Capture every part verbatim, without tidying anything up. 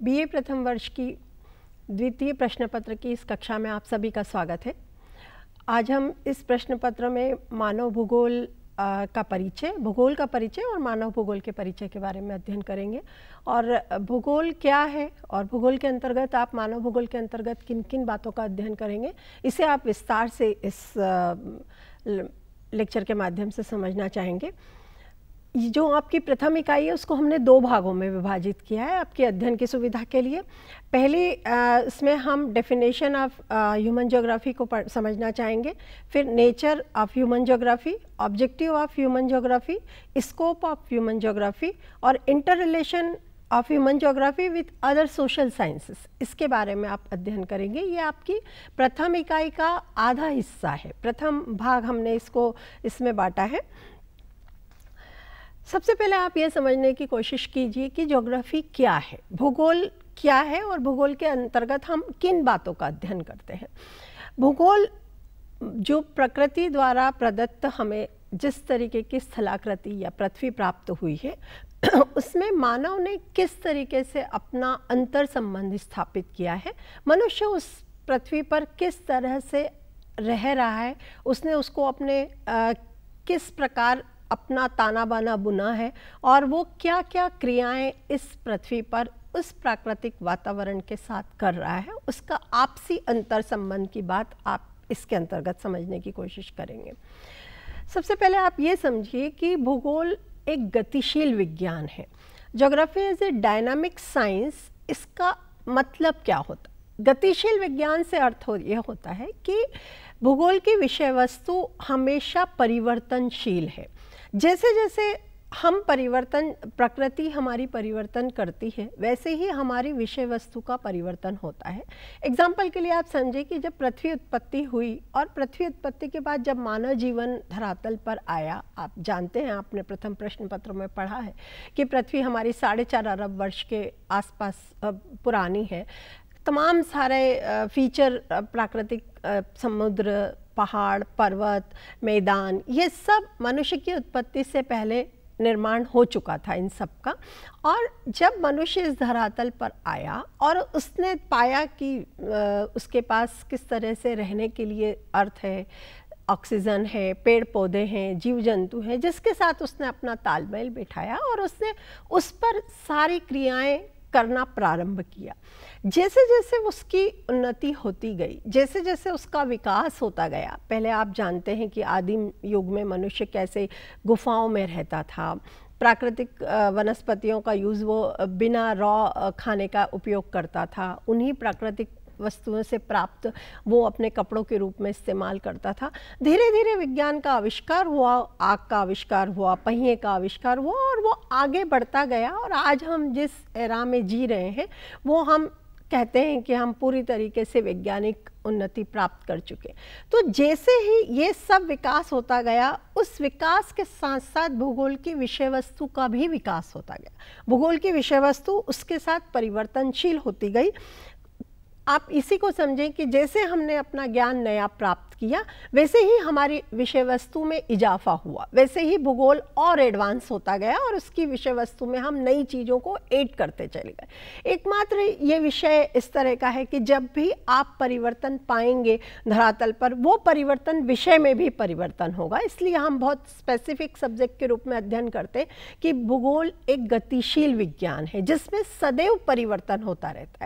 BA प्रथम वर्ष की द्वितीय प्रश्न पत्र की इस कक्षा में आप सभी का स्वागत है। आज हम इस प्रश्न पत्र में मानव भूगोल का परिचय, भूगोल का परिचय और मानव भूगोल के परिचय के बारे में अध्ययन करेंगे। और भूगोल क्या है और भूगोल के अंतर्गत आप मानव भूगोल के अंतर्गत किन किन बातों का अध्ययन करेंगे, इसे आप विस्तार से इस लेक्चर के माध्यम से समझना चाहेंगे। जो आपकी प्रथम इकाई है उसको हमने दो भागों में विभाजित किया है आपके अध्ययन की सुविधा के लिए। पहले इसमें हम डेफिनेशन ऑफ ह्यूमन ज्योग्राफी को समझना चाहेंगे, फिर nature of human geography, objective of human geography, scope of human geography और inter relation of human geography with other social sciences, इसके बारे में आप अध्ययन करेंगे। ये आपकी प्रथम इकाई का आधा हिस्सा है, प्रथम भाग हमने इसको इसमें बांटा है। सबसे पहले आप ये समझने की कोशिश कीजिए कि ज्योग्राफी क्या है, भूगोल क्या है और भूगोल के अंतर्गत हम किन बातों का अध्ययन करते हैं। भूगोल जो प्रकृति द्वारा प्रदत्त हमें जिस तरीके की स्थलाकृति या पृथ्वी प्राप्त हुई है उसमें मानव ने किस तरीके से अपना अंतर संबंध स्थापित किया है, मनुष्य उस पृथ्वी पर किस तरह से रह रहा है, उसने उसको अपने आ, किस प्रकार अपना ताना बाना बुना है और वो क्या क्या क्रियाएं इस पृथ्वी पर उस प्राकृतिक वातावरण के साथ कर रहा है, उसका आपसी अंतर संबंध की बात आप इसके अंतर्गत समझने की कोशिश करेंगे। सबसे पहले आप ये समझिए कि भूगोल एक गतिशील विज्ञान है। Geography is a dynamic science, इसका मतलब क्या होता है? गतिशील विज्ञान से अर्थ हो यह होता है कि भूगोल की विषय वस्तु हमेशा परिवर्तनशील है। जैसे जैसे हम परिवर्तन, प्रकृति हमारी परिवर्तन करती है, वैसे ही हमारी विषय वस्तु का परिवर्तन होता है। एग्जाम्पल के लिए आप समझिए कि जब पृथ्वी उत्पत्ति हुई और पृथ्वी उत्पत्ति के बाद जब मानव जीवन धरातल पर आया, आप जानते हैं, आपने प्रथम प्रश्न पत्र में पढ़ा है कि पृथ्वी हमारी साढ़े चार अरब वर्ष के आसपास पुरानी है। तमाम सारे फीचर प्राकृतिक, समुद्र, पहाड़, पर्वत, मैदान, ये सब मनुष्य की उत्पत्ति से पहले निर्माण हो चुका था इन सब का। और जब मनुष्य इस धरातल पर आया और उसने पाया कि उसके पास किस तरह से रहने के लिए अर्थ है, ऑक्सीजन है, पेड़ पौधे हैं, जीव जंतु हैं, जिसके साथ उसने अपना तालमेल बिठाया और उसने उस पर सारी क्रियाएं करना प्रारंभ किया। जैसे जैसे उसकी उन्नति होती गई, जैसे जैसे उसका विकास होता गया, पहले आप जानते हैं कि आदिम युग में मनुष्य कैसे गुफाओं में रहता था, प्राकृतिक वनस्पतियों का यूज़ वो बिना रॉ खाने का उपयोग करता था, उन्हीं प्राकृतिक वस्तुओं से प्राप्त वो अपने कपड़ों के रूप में इस्तेमाल करता था। धीरे धीरे विज्ञान का आविष्कार हुआ, आग का आविष्कार हुआ, पहिए का आविष्कार हुआ और वो आगे बढ़ता गया। और आज हम जिस एरा में जी रहे हैं वो हम कहते हैं कि हम पूरी तरीके से वैज्ञानिक उन्नति प्राप्त कर चुके। तो जैसे ही ये सब विकास होता गया, उस विकास के साथ साथ भूगोल की विषय वस्तु का भी विकास होता गया। भूगोल की विषय वस्तु उसके साथ परिवर्तनशील होती गई। आप इसी को समझें कि जैसे हमने अपना ज्ञान नया प्राप्त किया, वैसे ही हमारी विषय वस्तु में इजाफा हुआ, वैसे ही भूगोल और एडवांस होता गया और उसकी विषय वस्तु में हम नई चीज़ों को ऐड करते चले गए। एकमात्र ये विषय इस तरह का है कि जब भी आप परिवर्तन पाएंगे धरातल पर, वो परिवर्तन विषय में भी परिवर्तन होगा। इसलिए हम बहुत स्पेसिफिक सब्जेक्ट के रूप में अध्ययन करते हैं कि भूगोल एक गतिशील विज्ञान है जिसमें सदैव परिवर्तन होता रहता है।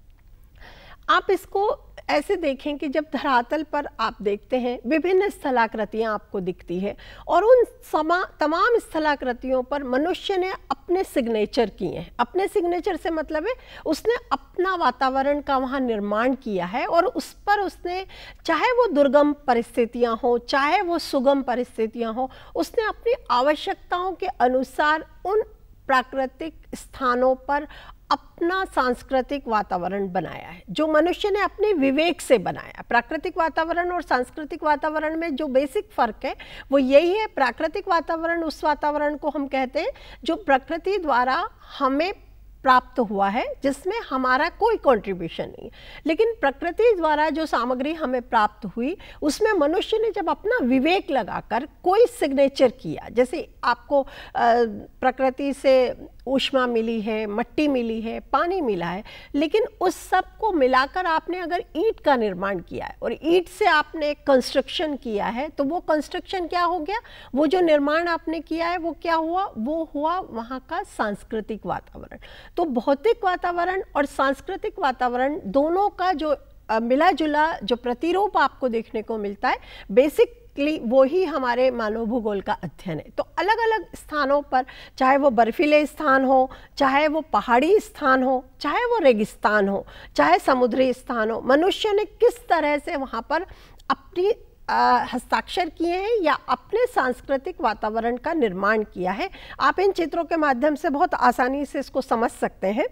आप इसको ऐसे देखें कि जब धरातल पर आप देखते हैं विभिन्न स्थलाकृतियाँ आपको दिखती है और उन समा तमाम स्थलाकृतियों पर मनुष्य ने अपने सिग्नेचर किए हैं। अपने सिग्नेचर से मतलब है उसने अपना वातावरण का वहाँ निर्माण किया है और उस पर उसने, चाहे वो दुर्गम परिस्थितियाँ हो चाहे वो सुगम परिस्थितियाँ हो, उसने अपनी आवश्यकताओं के अनुसार उन प्राकृतिक स्थानों पर अपना सांस्कृतिक वातावरण बनाया है, जो मनुष्य ने अपने विवेक से बनाया। प्राकृतिक वातावरण और सांस्कृतिक वातावरण में जो बेसिक फर्क है वो यही है, प्राकृतिक वातावरण उस वातावरण को हम कहते हैं जो प्रकृति द्वारा हमें प्राप्त हुआ है, जिसमें हमारा कोई कंट्रीब्यूशन नहीं। लेकिन प्रकृति द्वारा जो सामग्री हमें प्राप्त हुई उसमें मनुष्य ने जब अपना विवेक लगाकर कोई सिग्नेचर किया, जैसे आपको प्रकृति से ऊष्मा मिली है, मट्टी मिली है, पानी मिला है, लेकिन उस सब को मिलाकर आपने अगर ईंट का निर्माण किया है और ईंट से आपने कंस्ट्रक्शन किया है, तो वो कंस्ट्रक्शन क्या हो गया, वो जो निर्माण आपने किया है वो क्या हुआ, वो हुआ वहाँ का सांस्कृतिक वातावरण। तो भौतिक वातावरण और सांस्कृतिक वातावरण दोनों का जो मिला जुला जो प्रतिरूप आपको देखने को मिलता है, बेसिक वो ही हमारे मानव भूगोल का अध्ययन है। तो अलग अलग स्थानों पर, चाहे वो बर्फीले स्थान हो, चाहे वो पहाड़ी स्थान हो, चाहे वो रेगिस्तान हो, चाहे समुद्री स्थान हो, मनुष्य ने किस तरह से वहाँ पर अपनी हस्ताक्षर किए हैं या अपने सांस्कृतिक वातावरण का निर्माण किया है। आप इन चित्रों के माध्यम से बहुत आसानी से इसको समझ सकते हैं।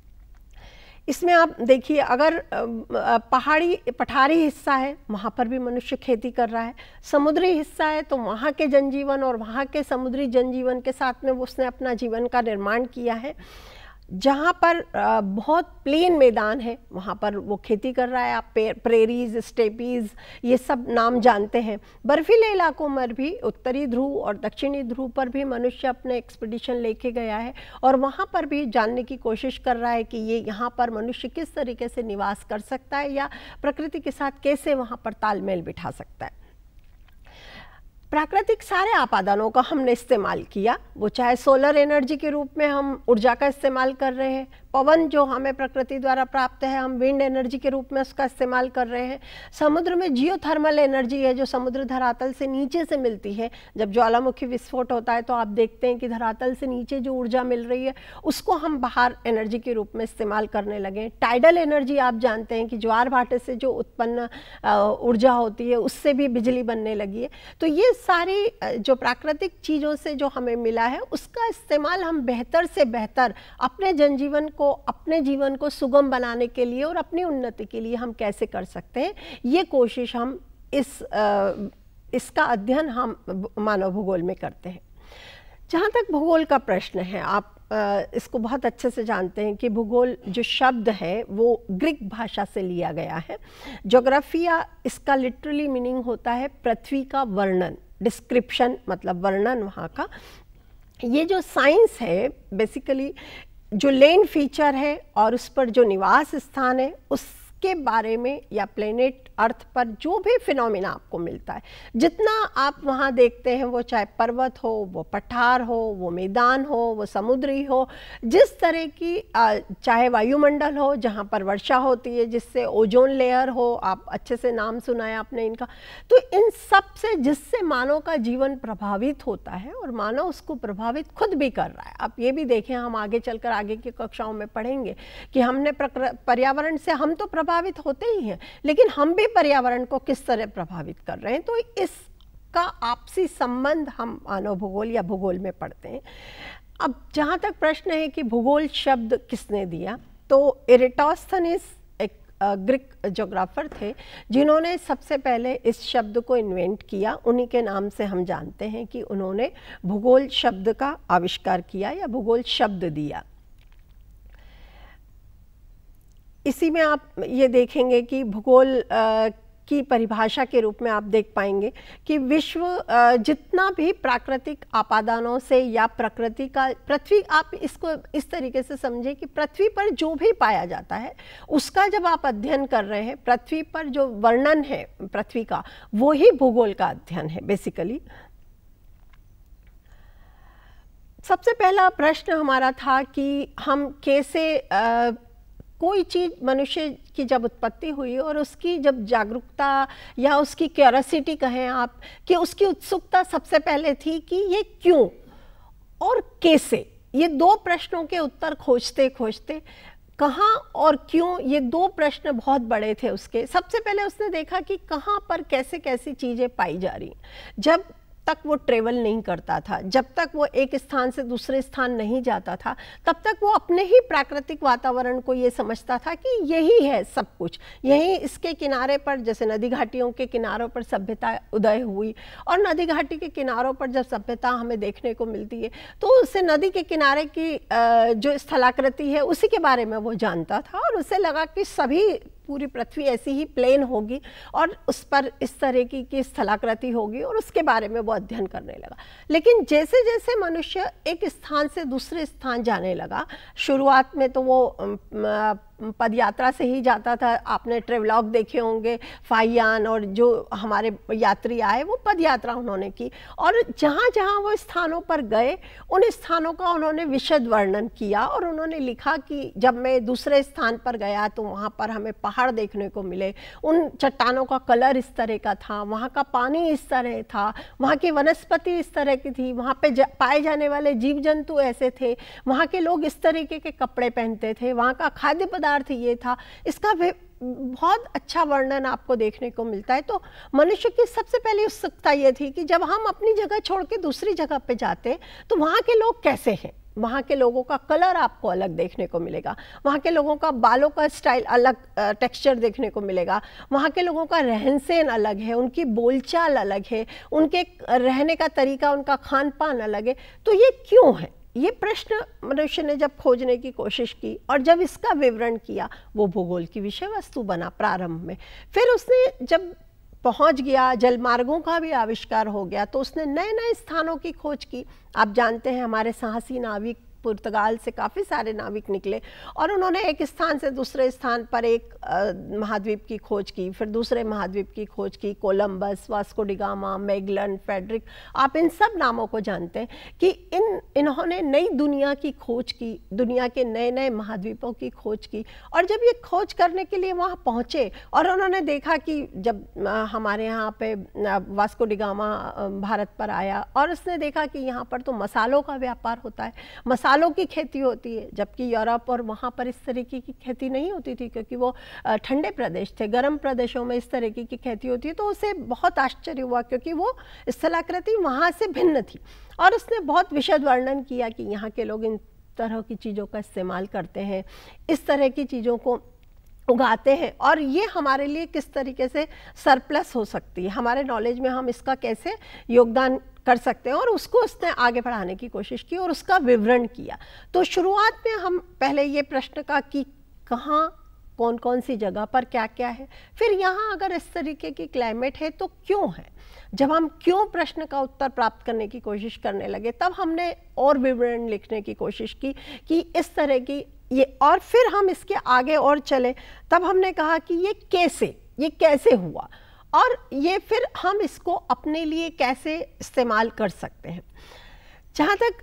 इसमें आप देखिए, अगर पहाड़ी पठारी हिस्सा है, वहाँ पर भी मनुष्य खेती कर रहा है। समुद्री हिस्सा है तो वहाँ के जनजीवन और वहाँ के समुद्री जनजीवन के साथ में उसने अपना जीवन का निर्माण किया है। जहाँ पर बहुत प्लेन मैदान है वहाँ पर वो खेती कर रहा है। आप प्रेरीज, स्टेपीज, ये सब नाम जानते हैं। बर्फीले इलाकों में भी, उत्तरी ध्रुव और दक्षिणी ध्रुव पर भी मनुष्य अपने एक्सपीडिशन लेके गया है और वहाँ पर भी जानने की कोशिश कर रहा है कि ये यहाँ पर मनुष्य किस तरीके से निवास कर सकता है या प्रकृति के साथ कैसे वहाँ पर तालमेल बिठा सकता है। प्राकृतिक सारे आपादानों का हमने इस्तेमाल किया, वो चाहे सोलर एनर्जी के रूप में हम ऊर्जा का इस्तेमाल कर रहे हैं, पवन जो हमें प्रकृति द्वारा प्राप्त है हम विंड एनर्जी के रूप में उसका इस्तेमाल कर रहे हैं। समुद्र में जियोथर्मल एनर्जी है जो समुद्र धरातल से नीचे से मिलती है। जब ज्वालामुखी विस्फोट होता है तो आप देखते हैं कि धरातल से नीचे जो ऊर्जा मिल रही है उसको हम बाहर एनर्जी के रूप में इस्तेमाल करने लगे। टाइडल एनर्जी आप जानते हैं कि ज्वार भाटे से जो उत्पन्न ऊर्जा होती है उससे भी बिजली बनने लगी है। तो ये सारी जो प्राकृतिक चीज़ों से जो हमें मिला है उसका इस्तेमाल हम बेहतर से बेहतर अपने जनजीवन को, अपने जीवन को सुगम बनाने के लिए और अपनी उन्नति के लिए हम कैसे कर सकते हैं, ये कोशिश हम इस आ, इसका अध्ययन हम मानव भूगोल में करते हैं। जहाँ तक भूगोल का प्रश्न है, आप आ, इसको बहुत अच्छे से जानते हैं कि भूगोल जो शब्द है वो ग्रीक भाषा से लिया गया है। ज्योग्राफिया, इसका लिटरली मीनिंग होता है पृथ्वी का वर्णन, डिस्क्रिप्शन मतलब वर्णन वहाँ का। ये जो साइंस है बेसिकली जो लैंड फीचर है और उस पर जो निवास स्थान है उसके बारे में, या प्लेनेट अर्थ पर जो भी फिनोमिना आपको मिलता है, जितना आप वहाँ देखते हैं, वो चाहे पर्वत हो, वो पठार हो, वो मैदान हो, वो समुद्री हो, जिस तरह की चाहे वायुमंडल हो जहाँ पर वर्षा होती है जिससे ओजोन लेयर हो, आप अच्छे से नाम सुना है आपने इनका, तो इन सब से जिससे मानव का जीवन प्रभावित होता है और मानव उसको प्रभावित खुद भी कर रहा है। आप ये भी देखें, हम आगे चलकर आगे की कक्षाओं में पढ़ेंगे कि हमने पर्यावरण से हम तो प्रभावित होते ही हैं, लेकिन हम भी पर्यावरण को किस तरह प्रभावित कर रहे हैं। तो इसका आपसी संबंध हम मानव भूगोल या भूगोल में पढ़ते हैं। अब जहाँ तक प्रश्न है कि भूगोल शब्द किसने दिया, तो एरिटोस्थनीज एक ग्रीक ज्योग्राफर थे जिन्होंने सबसे पहले इस शब्द को इन्वेंट किया। उन्हीं के नाम से हम जानते हैं कि उन्होंने भूगोल शब्द का आविष्कार किया या भूगोल शब्द दिया। इसी में आप ये देखेंगे कि भूगोल की परिभाषा के रूप में आप देख पाएंगे कि विश्व जितना भी प्राकृतिक आपादानों से या प्रकृति का, पृथ्वी, आप इसको इस तरीके से समझें कि पृथ्वी पर जो भी पाया जाता है उसका जब आप अध्ययन कर रहे हैं, पृथ्वी पर जो वर्णन है पृथ्वी का, वो ही भूगोल का अध्ययन है बेसिकली। सबसे पहला प्रश्न हमारा था कि हम कैसे आ, कोई चीज़, मनुष्य की जब उत्पत्ति हुई और उसकी जब जागरूकता या उसकी क्यूरियोसिटी कहें आप, कि उसकी उत्सुकता सबसे पहले थी कि ये क्यों और कैसे, ये दो प्रश्नों के उत्तर खोजते खोजते कहाँ और क्यों, ये दो प्रश्न बहुत बड़े थे उसके। सबसे पहले उसने देखा कि कहाँ पर कैसे कैसी चीज़ें पाई जा रही। जब तक वो ट्रेवल नहीं करता था, जब तक वो एक स्थान से दूसरे स्थान नहीं जाता था, तब तक वो अपने ही प्राकृतिक वातावरण को ये समझता था कि यही है सब कुछ, यही इसके किनारे पर, जैसे नदी घाटियों के किनारों पर सभ्यता उदय हुई और नदी घाटी के किनारों पर जब सभ्यता हमें देखने को मिलती है तो उससे नदी के किनारे की जो स्थलाकृति है उसी के बारे में वो जानता था और उसे लगा कि सभी पूरी पृथ्वी ऐसी ही प्लेन होगी और उस पर इस तरह की, की स्थलाकृति होगी, और उसके बारे में वो अध्ययन करने लगा। लेकिन जैसे जैसे मनुष्य एक स्थान से दूसरे स्थान जाने लगा, शुरुआत में तो वो पद यात्रा से ही जाता था। आपने ट्रेवलॉग देखे होंगे, फाइयान और जो हमारे यात्री आए वो पद यात्रा उन्होंने की, और जहाँ जहाँ वो स्थानों पर गए उन स्थानों का उन्होंने विशद वर्णन किया, और उन्होंने लिखा कि जब मैं दूसरे स्थान पर गया तो वहाँ पर हमें पहाड़ देखने को मिले, उन चट्टानों का कलर इस तरह का था, वहाँ का पानी इस तरह था, वहाँ की वनस्पति इस तरह की थी, वहाँ पे जा, पाए जाने वाले जीव जंतु ऐसे थे, वहाँ के लोग इस तरीके के कपड़े पहनते थे, वहाँ का खाद्य पदार्थ ये था। इसका बहुत अच्छा वर्णन आपको देखने को मिलता है। तो मनुष्य की सबसे पहली उत्सुकता ये थी कि जब हम अपनी जगह छोड़ के दूसरी जगह पे जाते तो वहाँ के लोग कैसे हैं, वहाँ के लोगों का कलर आपको अलग देखने को मिलेगा, वहाँ के लोगों का बालों का स्टाइल अलग, टेक्सचर देखने को मिलेगा, वहाँ के लोगों का रहन सहन अलग है, उनकी बोलचाल अलग है, उनके रहने का तरीका, उनका खान पान अलग है। तो ये क्यों है, ये प्रश्न मनुष्य ने जब खोजने की कोशिश की और जब इसका विवरण किया, वो भूगोल की विषय वस्तु बना प्रारंभ में। फिर उसने जब पहुंच गया, जलमार्गों का भी आविष्कार हो गया, तो उसने नए नए स्थानों की खोज की। आप जानते हैं हमारे साहसी नाविक पुर्तगाल से काफ़ी सारे नाविक निकले और उन्होंने एक स्थान से दूसरे स्थान पर एक महाद्वीप की खोज की, फिर दूसरे महाद्वीप की खोज की। Columbus, Vasco da Gama, Magellan, Frederick, आप इन सब नामों को जानते हैं कि इन इन्होंने नई दुनिया की खोज की, दुनिया के नए नए महाद्वीपों की खोज की। और जब ये खोज करने के लिए वहाँ पहुँचे और उन्होंने देखा कि जब हमारे यहाँ पे वास्को डी गामा भारत पर आया और उसने देखा कि यहाँ पर तो मसालों का व्यापार होता है, मसालों की खेती होती है, जबकि यूरोप और वहाँ पर इस तरीके की खेती नहीं होती थी, क्योंकि वो ठंडे प्रदेश थे, गर्म प्रदेशों में इस तरीके की खेती होती है। तो उसे बहुत आश्चर्य हुआ क्योंकि वो स्थलाकृति वहाँ से भिन्न थी, और उसने बहुत विशद वर्णन किया कि यहाँ के लोग इन तरह की चीज़ों का इस्तेमाल करते हैं, इस तरह की चीज़ों को उगाते हैं, और ये हमारे लिए किस तरीके से सरप्लस हो सकती है, हमारे नॉलेज में हम इसका कैसे योगदान कर सकते हैं, और उसको उसने आगे बढ़ाने की कोशिश की और उसका विवरण किया। तो शुरुआत में हम पहले ये प्रश्न का कि कहाँ कौन कौन सी जगह पर क्या क्या है, फिर यहाँ अगर इस तरीके की क्लाइमेट है तो क्यों है। जब हम क्यों प्रश्न का उत्तर प्राप्त करने की कोशिश करने लगे, तब हमने और विवरण लिखने की कोशिश की कि इस तरह की ये, और फिर हम इसके आगे और चले, तब हमने कहा कि ये कैसे ये कैसे हुआ, और ये फिर हम इसको अपने लिए कैसे इस्तेमाल कर सकते हैं। जहाँ तक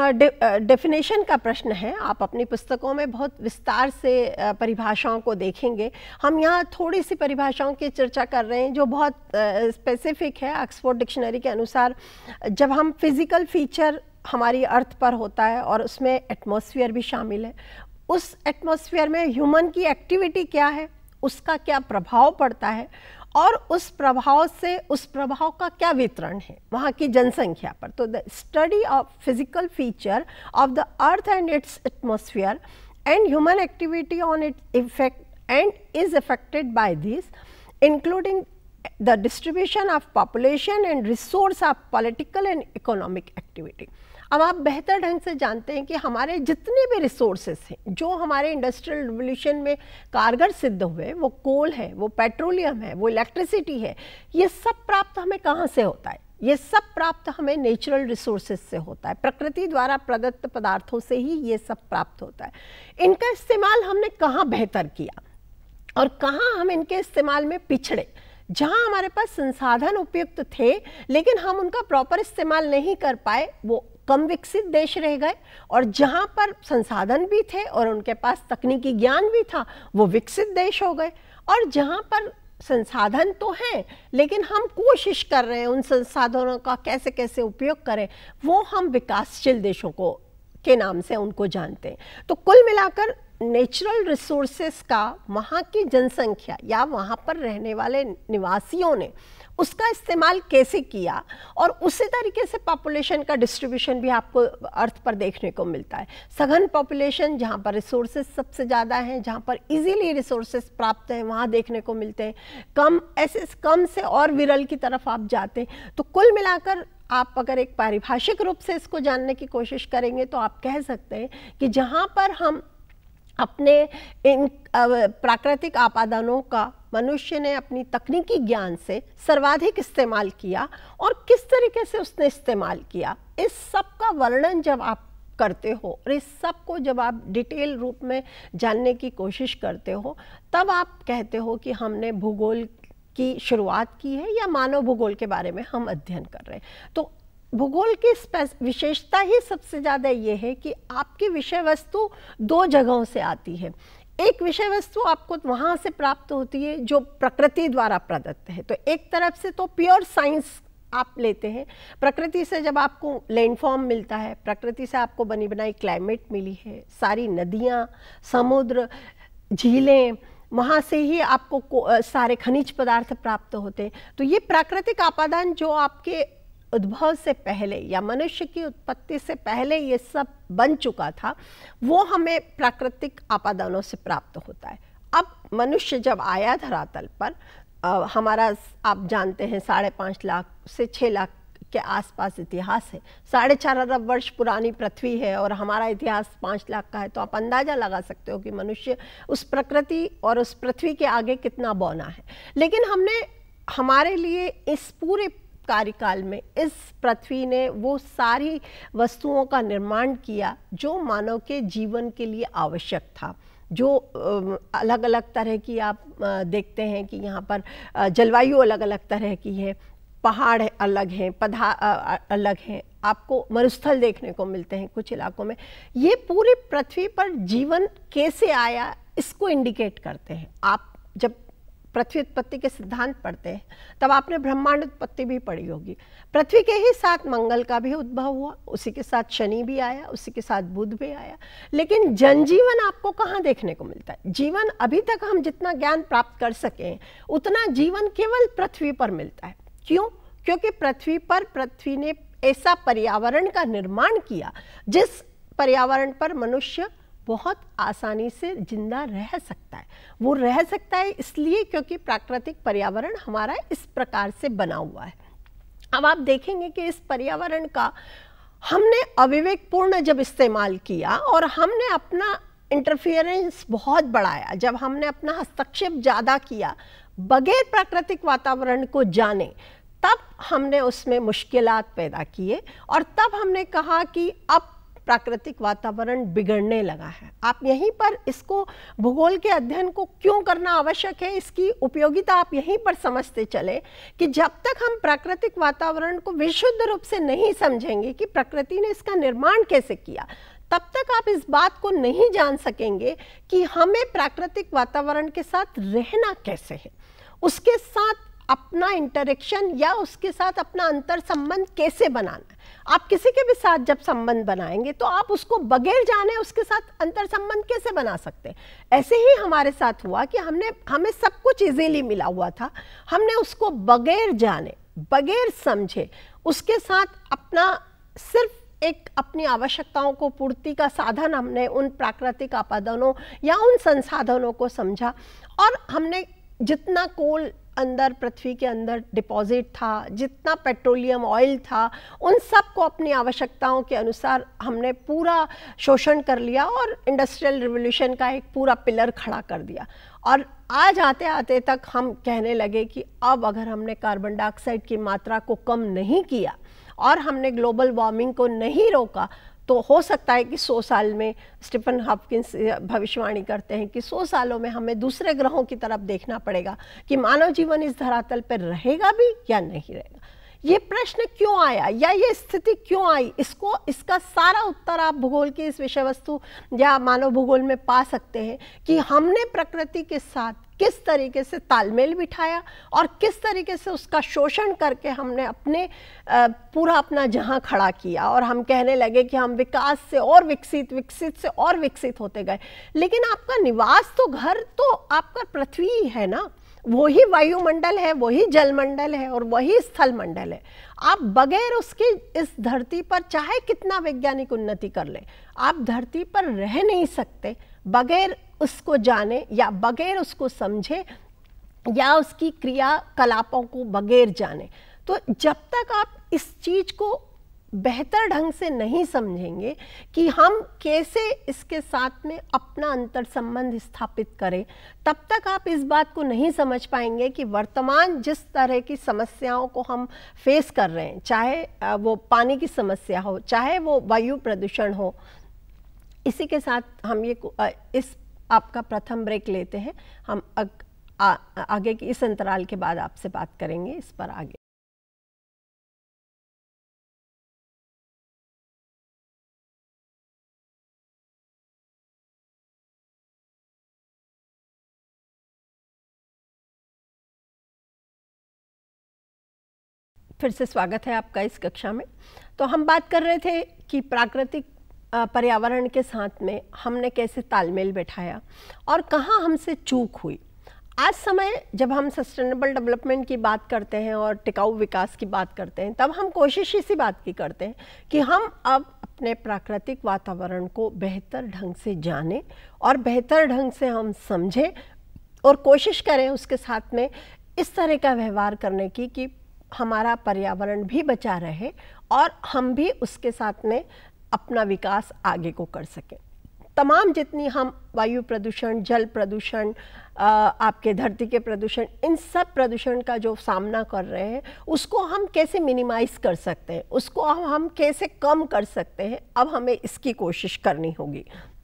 डेफिनेशन का प्रश्न है, आप अपनी पुस्तकों में बहुत विस्तार से परिभाषाओं को देखेंगे। हम यहाँ थोड़ी सी परिभाषाओं की चर्चा कर रहे हैं जो बहुत स्पेसिफिक है। ऑक्सफोर्ड डिक्शनरी के अनुसार जब हम फिजिकल फीचर हमारी अर्थ पर होता है और उसमें एटमॉस्फेयर भी शामिल है, उस एटमॉस्फेयर में ह्यूमन की एक्टिविटी क्या है, उसका क्या प्रभाव पड़ता है, और उस प्रभाव से उस प्रभाव का क्या वितरण है वहाँ की जनसंख्या पर। तो the study of physical feature of the earth and its atmosphere and human activity on it effect and is affected by this, including the distribution of population and resource of political and economic activity. अब आप बेहतर ढंग से जानते हैं कि हमारे जितने भी रिसोर्सेस हैं जो हमारे इंडस्ट्रियल रिवोल्यूशन में कारगर सिद्ध हुए, वो कोल है, वो पेट्रोलियम है, वो इलेक्ट्रिसिटी है, ये सब प्राप्त हमें कहाँ से होता है? ये सब प्राप्त हमें नेचुरल रिसोर्सेज से होता है, प्रकृति द्वारा प्रदत्त पदार्थों से ही ये सब प्राप्त होता है। इनका इस्तेमाल हमने कहाँ बेहतर किया और कहाँ हम इनके इस्तेमाल में पिछड़े। जहाँ हमारे पास संसाधन उपयुक्त थे लेकिन हम उनका प्रॉपर इस्तेमाल नहीं कर पाए, वो कम विकसित देश रह गए, और जहाँ पर संसाधन भी थे और उनके पास तकनीकी ज्ञान भी था, वो विकसित देश हो गए। और जहाँ पर संसाधन तो हैं लेकिन हम कोशिश कर रहे हैं उन संसाधनों का कैसे कैसे उपयोग करें, वो हम विकासशील देशों को के नाम से उनको जानते हैं। तो कुल मिलाकर नेचुरल रिसोर्सेस का वहाँ की जनसंख्या या वहाँ पर रहने वाले निवासियों ने उसका इस्तेमाल कैसे किया, और उसी तरीके से पॉपुलेशन का डिस्ट्रीब्यूशन भी आपको अर्थ पर देखने को मिलता है। सघन पॉपुलेशन जहाँ पर रिसोर्सेज सबसे ज़्यादा हैं, जहाँ पर इजीली रिसोर्सेज प्राप्त हैं, वहाँ देखने को मिलते हैं। कम ऐसे कम से और विरल की तरफ आप जाते हैं। तो कुल मिलाकर आप अगर एक पारिभाषिक रूप से इसको जानने की कोशिश करेंगे तो आप कह सकते हैं कि जहाँ पर हम अपने इन प्राकृतिक आपदाओं का मनुष्य ने अपनी तकनीकी ज्ञान से सर्वाधिक इस्तेमाल किया और किस तरीके से उसने इस्तेमाल किया, इस सब का वर्णन जब आप करते हो और इस सब को जब आप डिटेल रूप में जानने की कोशिश करते हो, तब आप कहते हो कि हमने भूगोल की शुरुआत की है या मानव भूगोल के बारे में हम अध्ययन कर रहे हैं। तो भूगोल की विशेषता ही सबसे ज़्यादा ये है कि आपकी विषय वस्तु दो जगहों से आती है। एक विषय वस्तु आपको वहाँ से प्राप्त होती है जो प्रकृति द्वारा प्रदत्त है। तो एक तरफ से तो प्योर साइंस आप लेते हैं, प्रकृति से जब आपको लैंडफॉर्म मिलता है, प्रकृति से आपको बनी बनाई क्लाइमेट मिली है, सारी नदियाँ, समुद्र, झीलें, वहाँ से ही आपको सारे खनिज पदार्थ प्राप्त होते हैं। तो ये प्राकृतिक आपादान जो आपके उद्भव से पहले या मनुष्य की उत्पत्ति से पहले ये सब बन चुका था, वो हमें प्राकृतिक आपादानों से प्राप्त होता है। अब मनुष्य जब आया धरातल पर, आ, हमारा आप जानते हैं साढ़े पाँच लाख से छः लाख के आसपास इतिहास है, साढ़े चार अरब वर्ष पुरानी पृथ्वी है और हमारा इतिहास पाँच लाख का है। तो आप अंदाज़ा लगा सकते हो कि मनुष्य उस प्रकृति और उस पृथ्वी के आगे कितना बौना है। लेकिन हमने हमारे लिए इस पूरे कार्यकाल में इस पृथ्वी ने वो सारी वस्तुओं का निर्माण किया जो मानव के जीवन के लिए आवश्यक था। जो अलग अलग तरह की आप देखते हैं कि यहाँ पर जलवायु अलग अलग तरह की है, पहाड़ अलग हैं, पधा अलग हैं, आपको मरुस्थल देखने को मिलते हैं कुछ इलाकों में। ये पूरी पृथ्वी पर जीवन कैसे आया इसको इंडिकेट करते हैं। आप जब पृथ्वी उत्पत्ति के सिद्धांत पढ़ते हैं तब आपने ब्रह्मांड उत्पत्ति भी पढ़ी होगी। पृथ्वी के ही साथ मंगल का भी उद्भव हुआ, उसी के साथ शनि भी आया, उसी के साथ बुध भी आया। लेकिन जनजीवन आपको कहाँ देखने को मिलता है? जीवन अभी तक हम जितना ज्ञान प्राप्त कर सके उतना जीवन केवल पृथ्वी पर मिलता है। क्यों? क्योंकि पृथ्वी पर पृथ्वी ने ऐसा पर्यावरण का निर्माण किया जिस पर्यावरण पर मनुष्य बहुत आसानी से जिंदा रह सकता है। वो रह सकता है इसलिए क्योंकि प्राकृतिक पर्यावरण हमारा इस प्रकार से बना हुआ है। अब आप देखेंगे कि इस पर्यावरण का हमने अविवेकपूर्ण जब इस्तेमाल किया और हमने अपना इंटरफियरेंस बहुत बढ़ाया, जब हमने अपना हस्तक्षेप ज़्यादा किया बगैर प्राकृतिक वातावरण को जाने, तब हमने उसमें मुश्किलात पैदा किए और तब हमने कहा कि अब प्राकृतिक वातावरण बिगड़ने लगा है। आप यहीं पर इसको भूगोल के अध्ययन को क्यों करना आवश्यक है, इसकी उपयोगिता आप यहीं पर समझते चले कि जब तक हम प्राकृतिक वातावरण को विशुद्ध रूप से नहीं समझेंगे कि प्रकृति ने इसका निर्माण कैसे किया, तब तक आप इस बात को नहीं जान सकेंगे कि हमें प्राकृतिक वातावरण के साथ रहना कैसे है, उसके साथ अपना इंटरेक्शन या उसके साथ अपना अंतर संबंध कैसे बनाना है। आप किसी के भी साथ जब संबंध बनाएंगे तो आप उसको बगैर जाने उसके साथ अंतर संबंध कैसे बना सकते हैं। ऐसे ही हमारे साथ हुआ कि हमने हमें सब कुछ इजीली मिला हुआ था, हमने उसको बगैर जाने बगैर समझे उसके साथ अपना सिर्फ एक अपनी आवश्यकताओं को पूर्ति का साधन हमने उन प्राकृतिक आपदाओं या उन संसाधनों को समझा और हमने जितना कोल अंदर पृथ्वी के अंदर डिपॉजिट था, जितना पेट्रोलियम ऑयल था, उन सब को अपनी आवश्यकताओं के अनुसार हमने पूरा शोषण कर लिया और इंडस्ट्रियल रिवॉल्यूशन का एक पूरा पिलर खड़ा कर दिया। और आज आते आते तक हम कहने लगे कि अब अगर हमने कार्बन डाइऑक्साइड की मात्रा को कम नहीं किया और हमने ग्लोबल वार्मिंग को नहीं रोका तो हो सकता है कि सौ साल में, स्टीफन हॉपकिंस भविष्यवाणी करते हैं कि सौ सालों में हमें दूसरे ग्रहों की तरफ देखना पड़ेगा कि मानव जीवन इस धरातल पर रहेगा भी या नहीं रहेगा। ये प्रश्न क्यों आया या ये स्थिति क्यों आई, इसको इसका सारा उत्तर आप भूगोल की इस विषय वस्तु या मानव भूगोल में पा सकते हैं कि हमने प्रकृति के साथ किस तरीके से तालमेल बिठाया और किस तरीके से उसका शोषण करके हमने अपने पूरा अपना जहां खड़ा किया और हम कहने लगे कि हम विकास से और विकसित विकसित से और विकसित होते गए। लेकिन आपका निवास तो घर तो आपका पृथ्वी ही है ना, वही वायुमंडल है, वही जलमंडल है और वही स्थल मंडल है। आप बगैर उसके इस धरती पर चाहे कितना वैज्ञानिक उन्नति कर ले, आप धरती पर रह नहीं सकते बगैर उसको जाने या बगैर उसको समझे या उसकी क्रियाकलापों को बगैर जाने। तो जब तक आप इस चीज को बेहतर ढंग से नहीं समझेंगे कि हम कैसे इसके साथ में अपना अंतर संबंध स्थापित करें, तब तक आप इस बात को नहीं समझ पाएंगे कि वर्तमान जिस तरह की समस्याओं को हम फेस कर रहे हैं, चाहे वो पानी की समस्या हो, चाहे वो वायु प्रदूषण हो। इसी के साथ हम ये इस आपका प्रथम ब्रेक लेते हैं। हम अग, आ, आगे की इस अंतराल के बाद आपसे बात करेंगे इस पर आगे। फिर से स्वागत है आपका इस कक्षा में। तो हम बात कर रहे थे कि प्राकृतिक पर्यावरण के साथ में हमने कैसे तालमेल बैठाया और कहाँ हमसे चूक हुई। आज समय जब हम सस्टेनेबल डेवलपमेंट की बात करते हैं और टिकाऊ विकास की बात करते हैं, तब हम कोशिश इसी बात की करते हैं कि हम अब अपने प्राकृतिक वातावरण को बेहतर ढंग से जानें और बेहतर ढंग से हम समझें और कोशिश करें उसके साथ में इस तरह का व्यवहार करने की कि हमारा पर्यावरण भी बचा रहे और हम भी उसके साथ में अपना विकास आगे को कर सकें। तमाम जितनी हम वायु प्रदूषण, जल प्रदूषण, आपके धरती के प्रदूषण, इन सब प्रदूषण का जो सामना कर रहे हैं उसको हम कैसे मिनिमाइज कर सकते हैं, उसको हम कैसे कम कर सकते हैं, अब हमें इसकी कोशिश करनी होगी।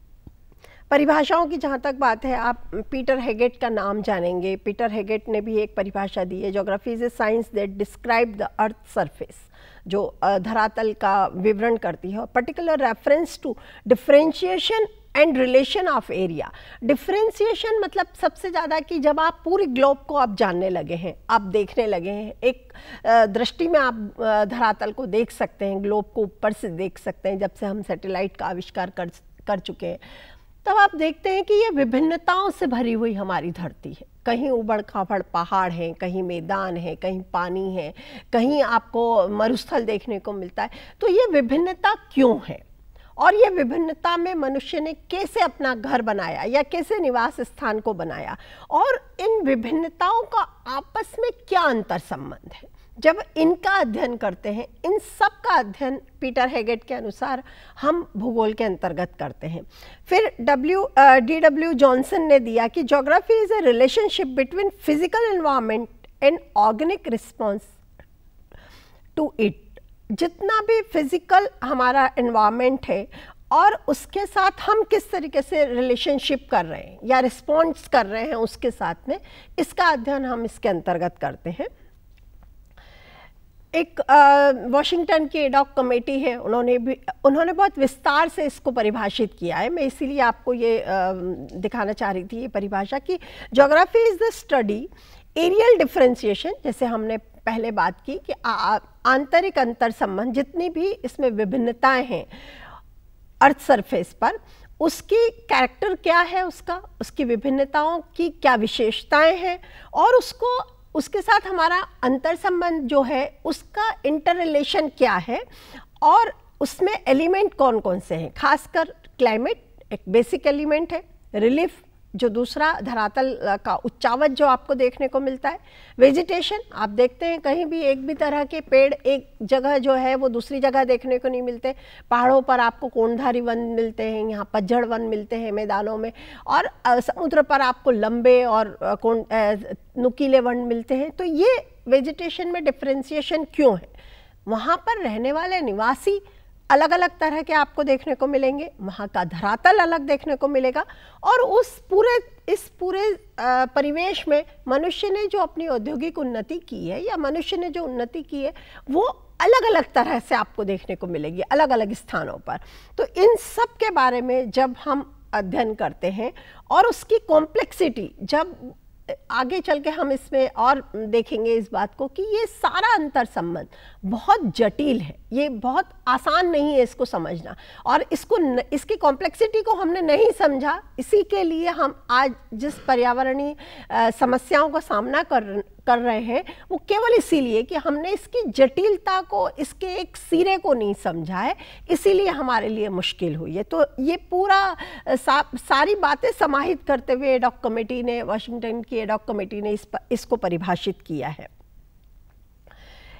परिभाषाओं की जहाँ तक बात है, आप पीटर हेगेट का नाम जानेंगे। पीटर हेगेट ने भी एक परिभाषा दी है, geography is a science that describe the earth surface, जो धरातल का विवरण करती है, particular reference to differentiation and relation of area. Differentiation मतलब सबसे ज़्यादा कि जब आप पूरी ग्लोब को आप जानने लगे हैं, आप देखने लगे हैं, एक दृष्टि में आप धरातल को देख सकते हैं, ग्लोब को ऊपर से देख सकते हैं, जब से हम सैटेलाइट का आविष्कार कर कर चुके हैं, तब आप देखते हैं कि ये विभिन्नताओं से भरी हुई हमारी धरती है। कहीं उबड़ खाबड़ पहाड़ हैं, कहीं मैदान है, कहीं पानी है, कहीं आपको मरुस्थल देखने को मिलता है। तो ये विभिन्नता क्यों है और ये विभिन्नता में मनुष्य ने कैसे अपना घर बनाया या कैसे निवास स्थान को बनाया और इन विभिन्नताओं का आपस में क्या अंतर संबंध है। जब इनका अध्ययन करते हैं, इन सब का अध्ययन पीटर हेगेट के अनुसार हम भूगोल के अंतर्गत करते हैं। फिर डब्ल्यू डी डब्ल्यू जॉनसन ने दिया कि geography is a relationship between physical environment and organic response to it. जितना भी फिजिकल हमारा एनवायरनमेंट है और उसके साथ हम किस तरीके से रिलेशनशिप कर रहे हैं या रिस्पॉन्स कर रहे हैं उसके साथ में, इसका अध्ययन हम इसके अंतर्गत करते हैं। एक वॉशिंगटन की एडॉक कमेटी है, उन्होंने भी उन्होंने बहुत विस्तार से इसको परिभाषित किया है। मैं इसीलिए आपको ये आ, दिखाना चाह रही थी ये परिभाषा कि geography is the study areal differentiation, जैसे हमने पहले बात की कि आंतरिक अंतर संबंध, जितनी भी इसमें विभिन्नताएं हैं अर्थ सरफेस पर, उसकी कैरेक्टर क्या है, उसका उसकी विभिन्नताओं की क्या विशेषताएं हैं और उसको उसके साथ हमारा अंतर संबंध जो है उसका इंटर रिलेशन क्या है और उसमें एलिमेंट कौन कौन से हैं। खासकर क्लाइमेट एक बेसिक एलिमेंट है, रिलीफ जो दूसरा धरातल का उच्चावच जो आपको देखने को मिलता है, वेजिटेशन आप देखते हैं कहीं भी एक भी तरह के पेड़ एक जगह जो है वो दूसरी जगह देखने को नहीं मिलते। पहाड़ों पर आपको कोणधारी वन मिलते हैं, यहाँ पतझड़ वन मिलते हैं मैदानों में, और समुद्र पर आपको लंबे और कोण नुकीले वन मिलते हैं। तो ये वेजिटेशन में डिफरेंशिएशन क्यों है? वहाँ पर रहने वाले निवासी अलग अलग तरह के आपको देखने को मिलेंगे, वहाँ का धरातल अलग देखने को मिलेगा और उस पूरे इस पूरे परिवेश में मनुष्य ने जो अपनी औद्योगिक उन्नति की है या मनुष्य ने जो उन्नति की है वो अलग अलग तरह से आपको देखने को मिलेगी अलग अलग स्थानों पर। तो इन सब के बारे में जब हम अध्ययन करते हैं और उसकी कॉम्प्लेक्सिटी, जब आगे चल के हम इसमें और देखेंगे इस बात को कि ये सारा अंतर संबंध बहुत जटिल है, ये बहुत आसान नहीं है इसको समझना, और इसको न, इसकी कॉम्प्लेक्सिटी को हमने नहीं समझा। इसी के लिए हम आज जिस पर्यावरणीय समस्याओं का सामना कर कर रहे हैं वो केवल इसीलिए कि हमने इसकी जटिलता को, इसके एक सिरे को नहीं समझा है, इसीलिए हमारे लिए मुश्किल हुई है। तो ये पूरा सा, सारी बातें समाहित करते हुए एडॉक कमेटी ने, वाशिंगटन की एडॉक कमेटी ने इस, इसको परिभाषित किया है।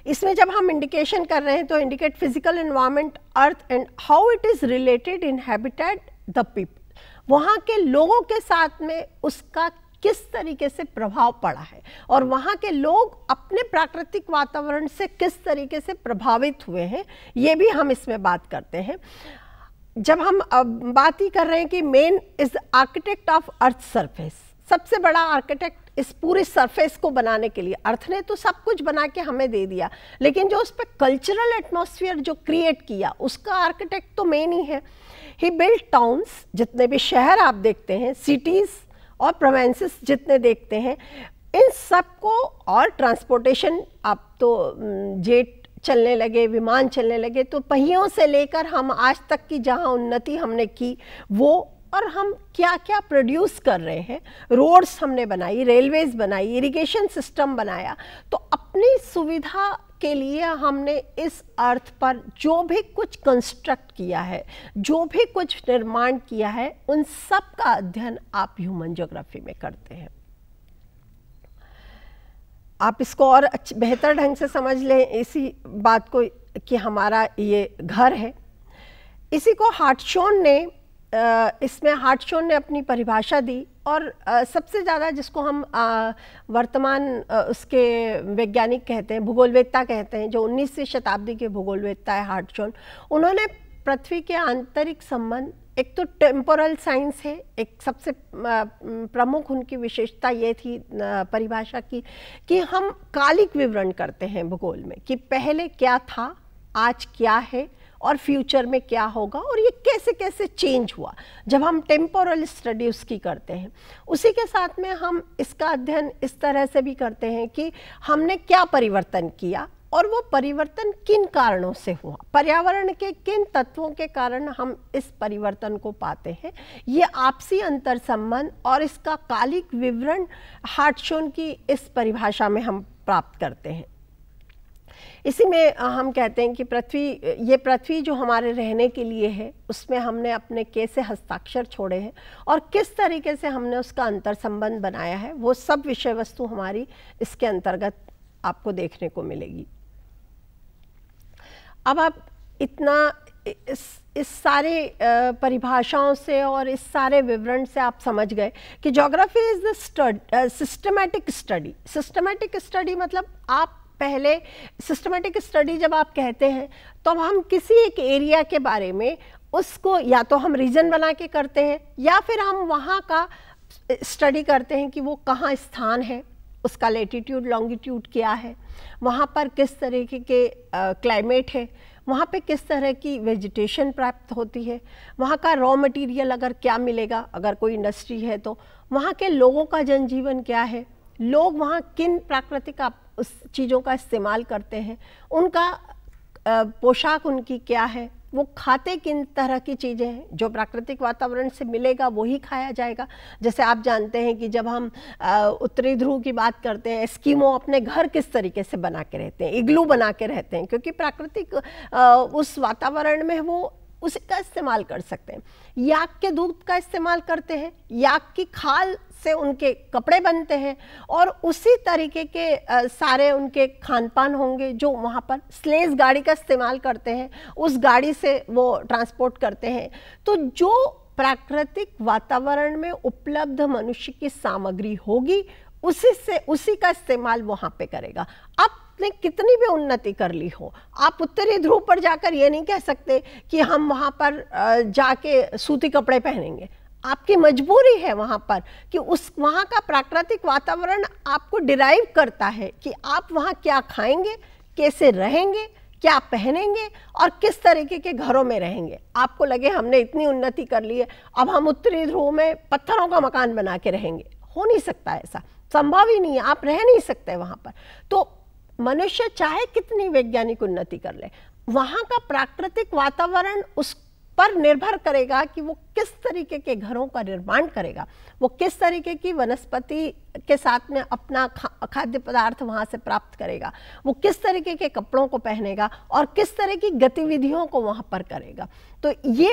इसमें जब हम इंडिकेशन कर रहे हैं तो indicate physical environment earth and how it is related in habitat the people, वहाँ के लोगों के साथ में उसका किस तरीके से प्रभाव पड़ा है और वहाँ के लोग अपने प्राकृतिक वातावरण से किस तरीके से प्रभावित हुए हैं, ये भी हम इसमें बात करते हैं। जब हम बात ही कर रहे हैं कि man is architect of earth surface, सबसे बड़ा आर्किटेक्ट इस पूरे सरफेस को बनाने के लिए, अर्थ ने तो सब कुछ बना के हमें दे दिया, लेकिन जो उस पर कल्चरल एटमॉस्फेयर जो क्रिएट किया उसका आर्किटेक्ट तो मैन ही है। ही बिल्ड टाउन्स, जितने भी शहर आप देखते हैं, सिटीज़ और प्रोविंसेस जितने देखते हैं, इन सब को, और ट्रांसपोर्टेशन, आप तो जेट चलने लगे, विमान चलने लगे, तो पहियों से लेकर हम आज तक की जहां उन्नति हमने की वो, और हम क्या क्या प्रोड्यूस कर रहे हैं, रोड्स हमने बनाई, रेलवेज बनाई, इरिगेशन सिस्टम बनाया, तो अपनी सुविधा के लिए हमने इस अर्थ पर जो भी कुछ कंस्ट्रक्ट किया है, जो भी कुछ निर्माण किया है, उन सब का अध्ययन आप ह्यूमन ज्योग्राफी में करते हैं। आप इसको और बेहतर ढंग से समझ लें इसी बात को कि हमारा ये घर है, इसी को हार्टशॉन ने, इसमें हार्टशॉन ने अपनी परिभाषा दी, और सबसे ज़्यादा जिसको हम वर्तमान उसके वैज्ञानिक कहते हैं, भूगोलवेत्ता कहते हैं, जो उन्नीसवीं शताब्दी के भूगोलवेत्ता है हार्टशॉन, उन्होंने पृथ्वी के आंतरिक संबंध, एक तो टेम्पोरल साइंस है, एक सबसे प्रमुख उनकी विशेषता ये थी परिभाषा की कि हम कालिक विवरण करते हैं भूगोल में, कि पहले क्या था, आज क्या है और फ्यूचर में क्या होगा, और ये कैसे कैसे चेंज हुआ, जब हम टेम्पोरल स्टडी उसकी करते हैं। उसी के साथ में हम इसका अध्ययन इस तरह से भी करते हैं कि हमने क्या परिवर्तन किया और वो परिवर्तन किन कारणों से हुआ, पर्यावरण के किन तत्वों के कारण हम इस परिवर्तन को पाते हैं। ये आपसी अंतर संबंध और इसका कालिक विवरण हार्टशॉन की इस परिभाषा में हम प्राप्त करते हैं। इसी में हम कहते हैं कि पृथ्वी, ये पृथ्वी जो हमारे रहने के लिए है, उसमें हमने अपने कैसे हस्ताक्षर छोड़े हैं और किस तरीके से हमने उसका अंतर संबंध बनाया है, वो सब विषय वस्तु हमारी इसके अंतर्गत आपको देखने को मिलेगी। अब आप इतना इस इस सारे परिभाषाओं से और इस सारे विवरण से आप समझ गए कि geography is the study, systematic study. Systematic study मतलब आप पहले सिस्टमैटिक स्टडी जब आप कहते हैं तो हम किसी एक एरिया के बारे में उसको या तो हम रीजन बना के करते हैं या फिर हम वहाँ का स्टडी करते हैं कि वो कहाँ स्थान है, उसका लेटीट्यूड लॉन्गिट्यूड क्या है, वहाँ पर किस तरीके के क्लाइमेट है, वहाँ पे किस तरह की वेजिटेशन प्राप्त होती है, वहाँ का रॉ मटेरियल अगर क्या मिलेगा, अगर कोई इंडस्ट्री है तो वहाँ के लोगों का जनजीवन क्या है, लोग वहाँ किन प्राकृतिक उस चीज़ों का इस्तेमाल करते हैं, उनका पोशाक उनकी क्या है, वो खाते किन तरह की चीज़ें हैं, जो प्राकृतिक वातावरण से मिलेगा वही खाया जाएगा। जैसे आप जानते हैं कि जब हम उत्तरी ध्रुव की बात करते हैं, एस्किमो अपने घर किस तरीके से बना के रहते हैं, इग्लू बना के रहते हैं, क्योंकि प्राकृतिक उस वातावरण में वो उसी का इस्तेमाल कर सकते हैं। याक के दूध का इस्तेमाल करते हैं, याक की खाल से उनके कपड़े बनते हैं और उसी तरीके के आ, सारे उनके खान पान होंगे जो वहाँ पर स्लेज गाड़ी का इस्तेमाल करते हैं, उस गाड़ी से वो ट्रांसपोर्ट करते हैं। तो जो प्राकृतिक वातावरण में उपलब्ध मनुष्य की सामग्री होगी उसी से उसी का इस्तेमाल वहाँ पे करेगा। आपने कितनी भी उन्नति कर ली हो, आप उत्तरी ध्रुव पर जाकर ये नहीं कह सकते कि हम वहाँ पर जाके सूती कपड़े पहनेंगे। आपकी मजबूरी है वहाँ पर कि उस वहाँ का प्राकृतिक वातावरण आपको डिराइव करता है कि आप वहाँ क्या खाएंगे, कैसे रहेंगे, क्या पहनेंगे और किस तरीके के घरों में रहेंगे। आपको लगे हमने इतनी उन्नति कर ली है, अब हम उत्तरी ध्रुव में पत्थरों का मकान बना के रहेंगे, हो नहीं सकता, ऐसा संभव ही नहीं है, आप रह नहीं सकते वहाँ पर। तो मनुष्य चाहे कितनी वैज्ञानिक उन्नति कर ले, वहाँ का प्राकृतिक वातावरण उस पर निर्भर करेगा कि वो किस तरीके के घरों का निर्माण करेगा, वो किस तरीके की वनस्पति के साथ में अपना खाद्य पदार्थ वहाँ से प्राप्त करेगा, वो किस तरीके के कपड़ों को पहनेगा और किस तरह की गतिविधियों को वहाँ पर करेगा। तो ये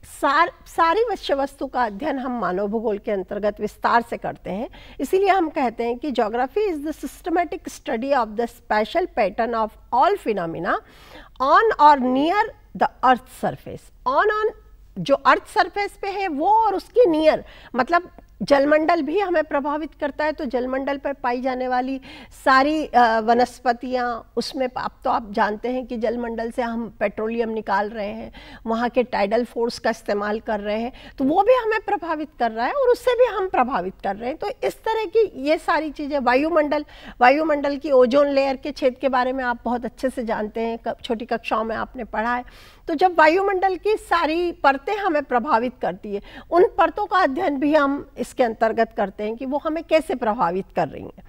सार सारी विषय वस्तु का अध्ययन हम मानव भूगोल के अंतर्गत विस्तार से करते हैं। इसीलिए हम कहते हैं कि geography is the systematic study of the spatial pattern of all phenomena on or near the earth surface. On on जो अर्थ सरफेस पे है वो, और उसके नियर मतलब जलमंडल भी हमें प्रभावित करता है। तो जलमंडल पर पाई जाने वाली सारी वनस्पतियाँ, उसमें अब तो आप जानते हैं कि जलमंडल से हम पेट्रोलियम निकाल रहे हैं, वहाँ के टाइडल फोर्स का इस्तेमाल कर रहे हैं, तो वो भी हमें प्रभावित कर रहा है और उससे भी हम प्रभावित कर रहे हैं। तो इस तरह की ये सारी चीज़ें, वायुमंडल वायुमंडल की ओजोन लेयर के छेद के बारे में आप बहुत अच्छे से जानते हैं, छोटी कक्षाओं में आपने पढ़ा है। तो जब वायुमंडल की सारी परतें हमें प्रभावित करती है, उन परतों का अध्ययन भी हम इसके अंतर्गत करते हैं कि वो हमें कैसे प्रभावित कर रही हैं।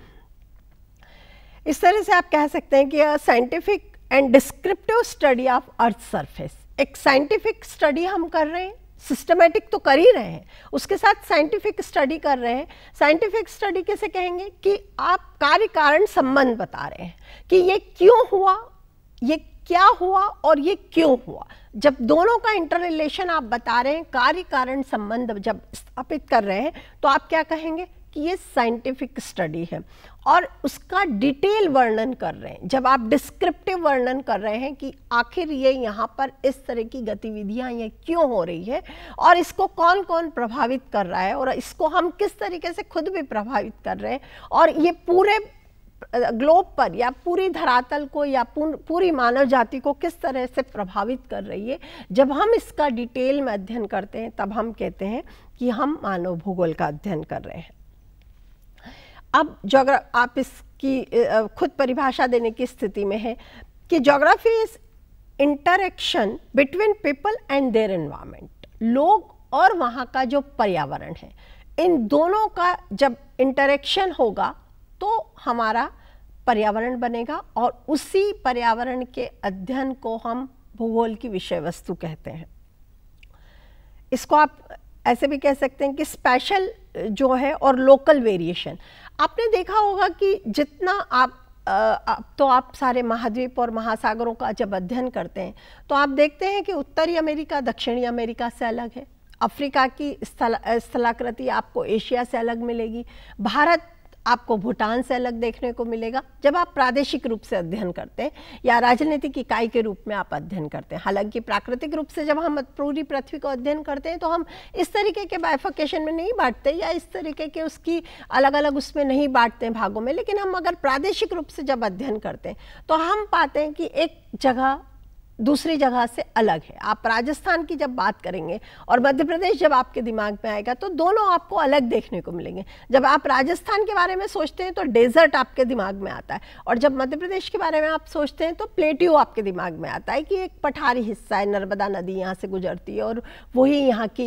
इस तरह से आप कह सकते हैं कि scientific and descriptive study of earth surface, एक साइंटिफिक स्टडी हम कर रहे हैं, सिस्टमैटिक तो कर ही रहे हैं, उसके साथ साइंटिफिक स्टडी कर रहे हैं। साइंटिफिक स्टडी कैसे कहेंगे कि आप कार्य कारण संबंध बता रहे हैं कि ये क्यों हुआ, ये क्या हुआ और ये क्यों हुआ। जब दोनों का इंटर रिलेशन आप बता रहे हैं, कार्य कारण संबंध जब स्थापित कर रहे हैं, तो आप क्या कहेंगे कि ये साइंटिफिक स्टडी है और उसका डिटेल वर्णन कर रहे हैं। जब आप डिस्क्रिप्टिव वर्णन कर रहे हैं कि आखिर ये यहाँ पर इस तरह की गतिविधियाँ ये क्यों हो रही है और इसको कौन कौन प्रभावित कर रहा है और इसको हम किस तरीके से खुद भी प्रभावित कर रहे हैं, और ये पूरे ग्लोब पर या पूरी धरातल को या पूरी मानव जाति को किस तरह से प्रभावित कर रही है। जब हम इसका डिटेल में अध्ययन करते हैं, तब हम कहते हैं कि हम मानव भूगोल का अध्ययन कर रहे हैं। अब ज्योग्रा आप इसकी खुद परिभाषा देने की स्थिति में है कि geography is interaction between people and their environment. लोग और वहाँ का जो पर्यावरण है, इन दोनों का जब इंटरेक्शन होगा तो हमारा पर्यावरण बनेगा, और उसी पर्यावरण के अध्ययन को हम भूगोल की विषय वस्तु कहते हैं। इसको आप ऐसे भी कह सकते हैं कि स्पेशल जो है और लोकल वेरिएशन। आपने देखा होगा कि जितना आप अब तो आप सारे महाद्वीप और महासागरों का जब अध्ययन करते हैं तो आप देखते हैं कि उत्तरी अमेरिका दक्षिणी अमेरिका से अलग है, अफ्रीका की स्थल स्थलाकृति आपको एशिया से अलग मिलेगी, भारत आपको भूटान से अलग देखने को मिलेगा जब आप प्रादेशिक रूप से अध्ययन करते हैं या राजनीतिक इकाई के रूप में आप अध्ययन करते हैं। हालांकि प्राकृतिक रूप से जब हम पूरी पृथ्वी को अध्ययन करते हैं तो हम इस तरीके के बाइफर्केशन में नहीं बांटते या इस तरीके के उसकी अलग अलग उसमें नहीं बांटते हैं भागों में, लेकिन हम अगर प्रादेशिक रूप से जब अध्ययन करते हैं तो हम पाते हैं कि एक जगह दूसरी जगह से अलग है। आप राजस्थान की जब बात करेंगे और मध्य प्रदेश जब आपके दिमाग में आएगा तो दोनों आपको अलग देखने को मिलेंगे। जब आप राजस्थान के बारे में सोचते हैं तो डेजर्ट आपके दिमाग में आता है, और जब मध्य प्रदेश के बारे में आप सोचते हैं तो प्लेट्यू आपके दिमाग में आता है कि एक पठारी हिस्सा है, नर्मदा नदी यहाँ से गुजरती है और वही यहाँ की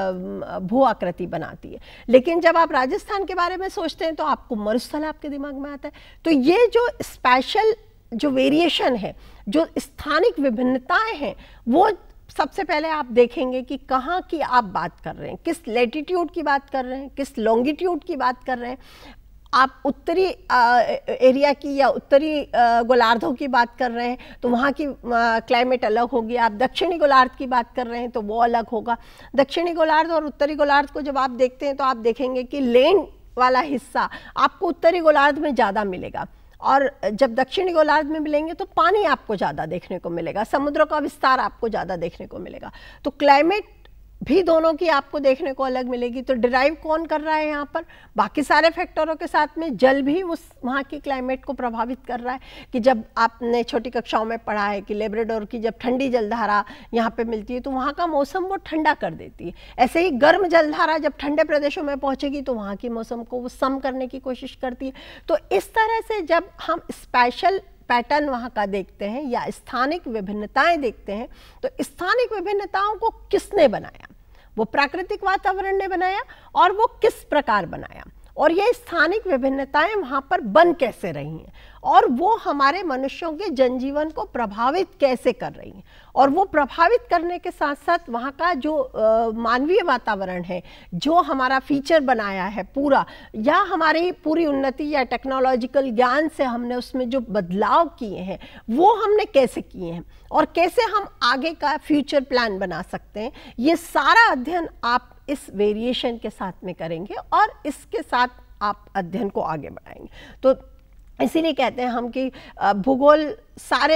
भू आकृति बनाती है। लेकिन जब आप राजस्थान के बारे में सोचते हैं तो आपको मरुस्थल आपके दिमाग में आता है। तो ये जो स्पेशल जो वेरिएशन है, जो स्थानिक विभिन्नताएं हैं, वो सबसे पहले आप देखेंगे कि कहाँ की आप बात कर रहे हैं, किस लेटीट्यूड की बात कर रहे हैं, किस लॉन्गिट्यूड की बात कर रहे हैं। आप उत्तरी एरिया की या उत्तरी गोलार्धों की बात कर रहे हैं तो वहाँ की क्लाइमेट अलग होगी। आप दक्षिणी गोलार्ध की बात कर रहे हैं तो वो अलग होगा। दक्षिणी गोलार्ध और उत्तरी गोलार्ध को जब आप देखते हैं तो आप देखेंगे कि लैंड वाला हिस्सा आपको उत्तरी गोलार्ध में ज़्यादा मिलेगा, और जब दक्षिणी गोलार्ध में मिलेंगे तो पानी आपको ज़्यादा देखने को मिलेगा, समुद्रों का विस्तार आपको ज़्यादा देखने को मिलेगा। तो क्लाइमेट भी दोनों की आपको देखने को अलग मिलेगी। तो डिराइव कौन कर रहा है यहाँ पर? बाकी सारे फैक्टरों के साथ में जल भी उस वहाँ की क्लाइमेट को प्रभावित कर रहा है। कि जब आपने छोटी कक्षाओं में पढ़ा है कि लेब्राडोर की जब ठंडी जलधारा यहाँ पे मिलती है तो वहाँ का मौसम वो ठंडा कर देती है। ऐसे ही गर्म जलधारा जब ठंडे प्रदेशों में पहुँचेगी तो वहाँ की मौसम को वो सम करने की कोशिश करती है। तो इस तरह से जब हम स्पेशल पैटर्न वहाँ का देखते हैं या स्थानिक विभिन्नताएं देखते हैं तो स्थानिक विभिन्नताओं को किसने बनाया? वो प्राकृतिक वातावरण ने बनाया, और वो किस प्रकार बनाया? और ये स्थानिक विभिन्नताएं वहाँ पर बन कैसे रही हैं और वो हमारे मनुष्यों के जनजीवन को प्रभावित कैसे कर रही हैं, और वो प्रभावित करने के साथ साथ वहाँ का जो मानवीय वातावरण है, जो हमारा फीचर बनाया है पूरा, या हमारी पूरी उन्नति या टेक्नोलॉजिकल ज्ञान से हमने उसमें जो बदलाव किए हैं वो हमने कैसे किए हैं और कैसे हम आगे का फ्यूचर प्लान बना सकते हैं, ये सारा अध्ययन आप इस वेरिएशन के साथ में करेंगे और इसके साथ आप अध्ययन को आगे बढ़ाएंगे। तो इसीलिए कहते हैं हम कि भूगोल सारे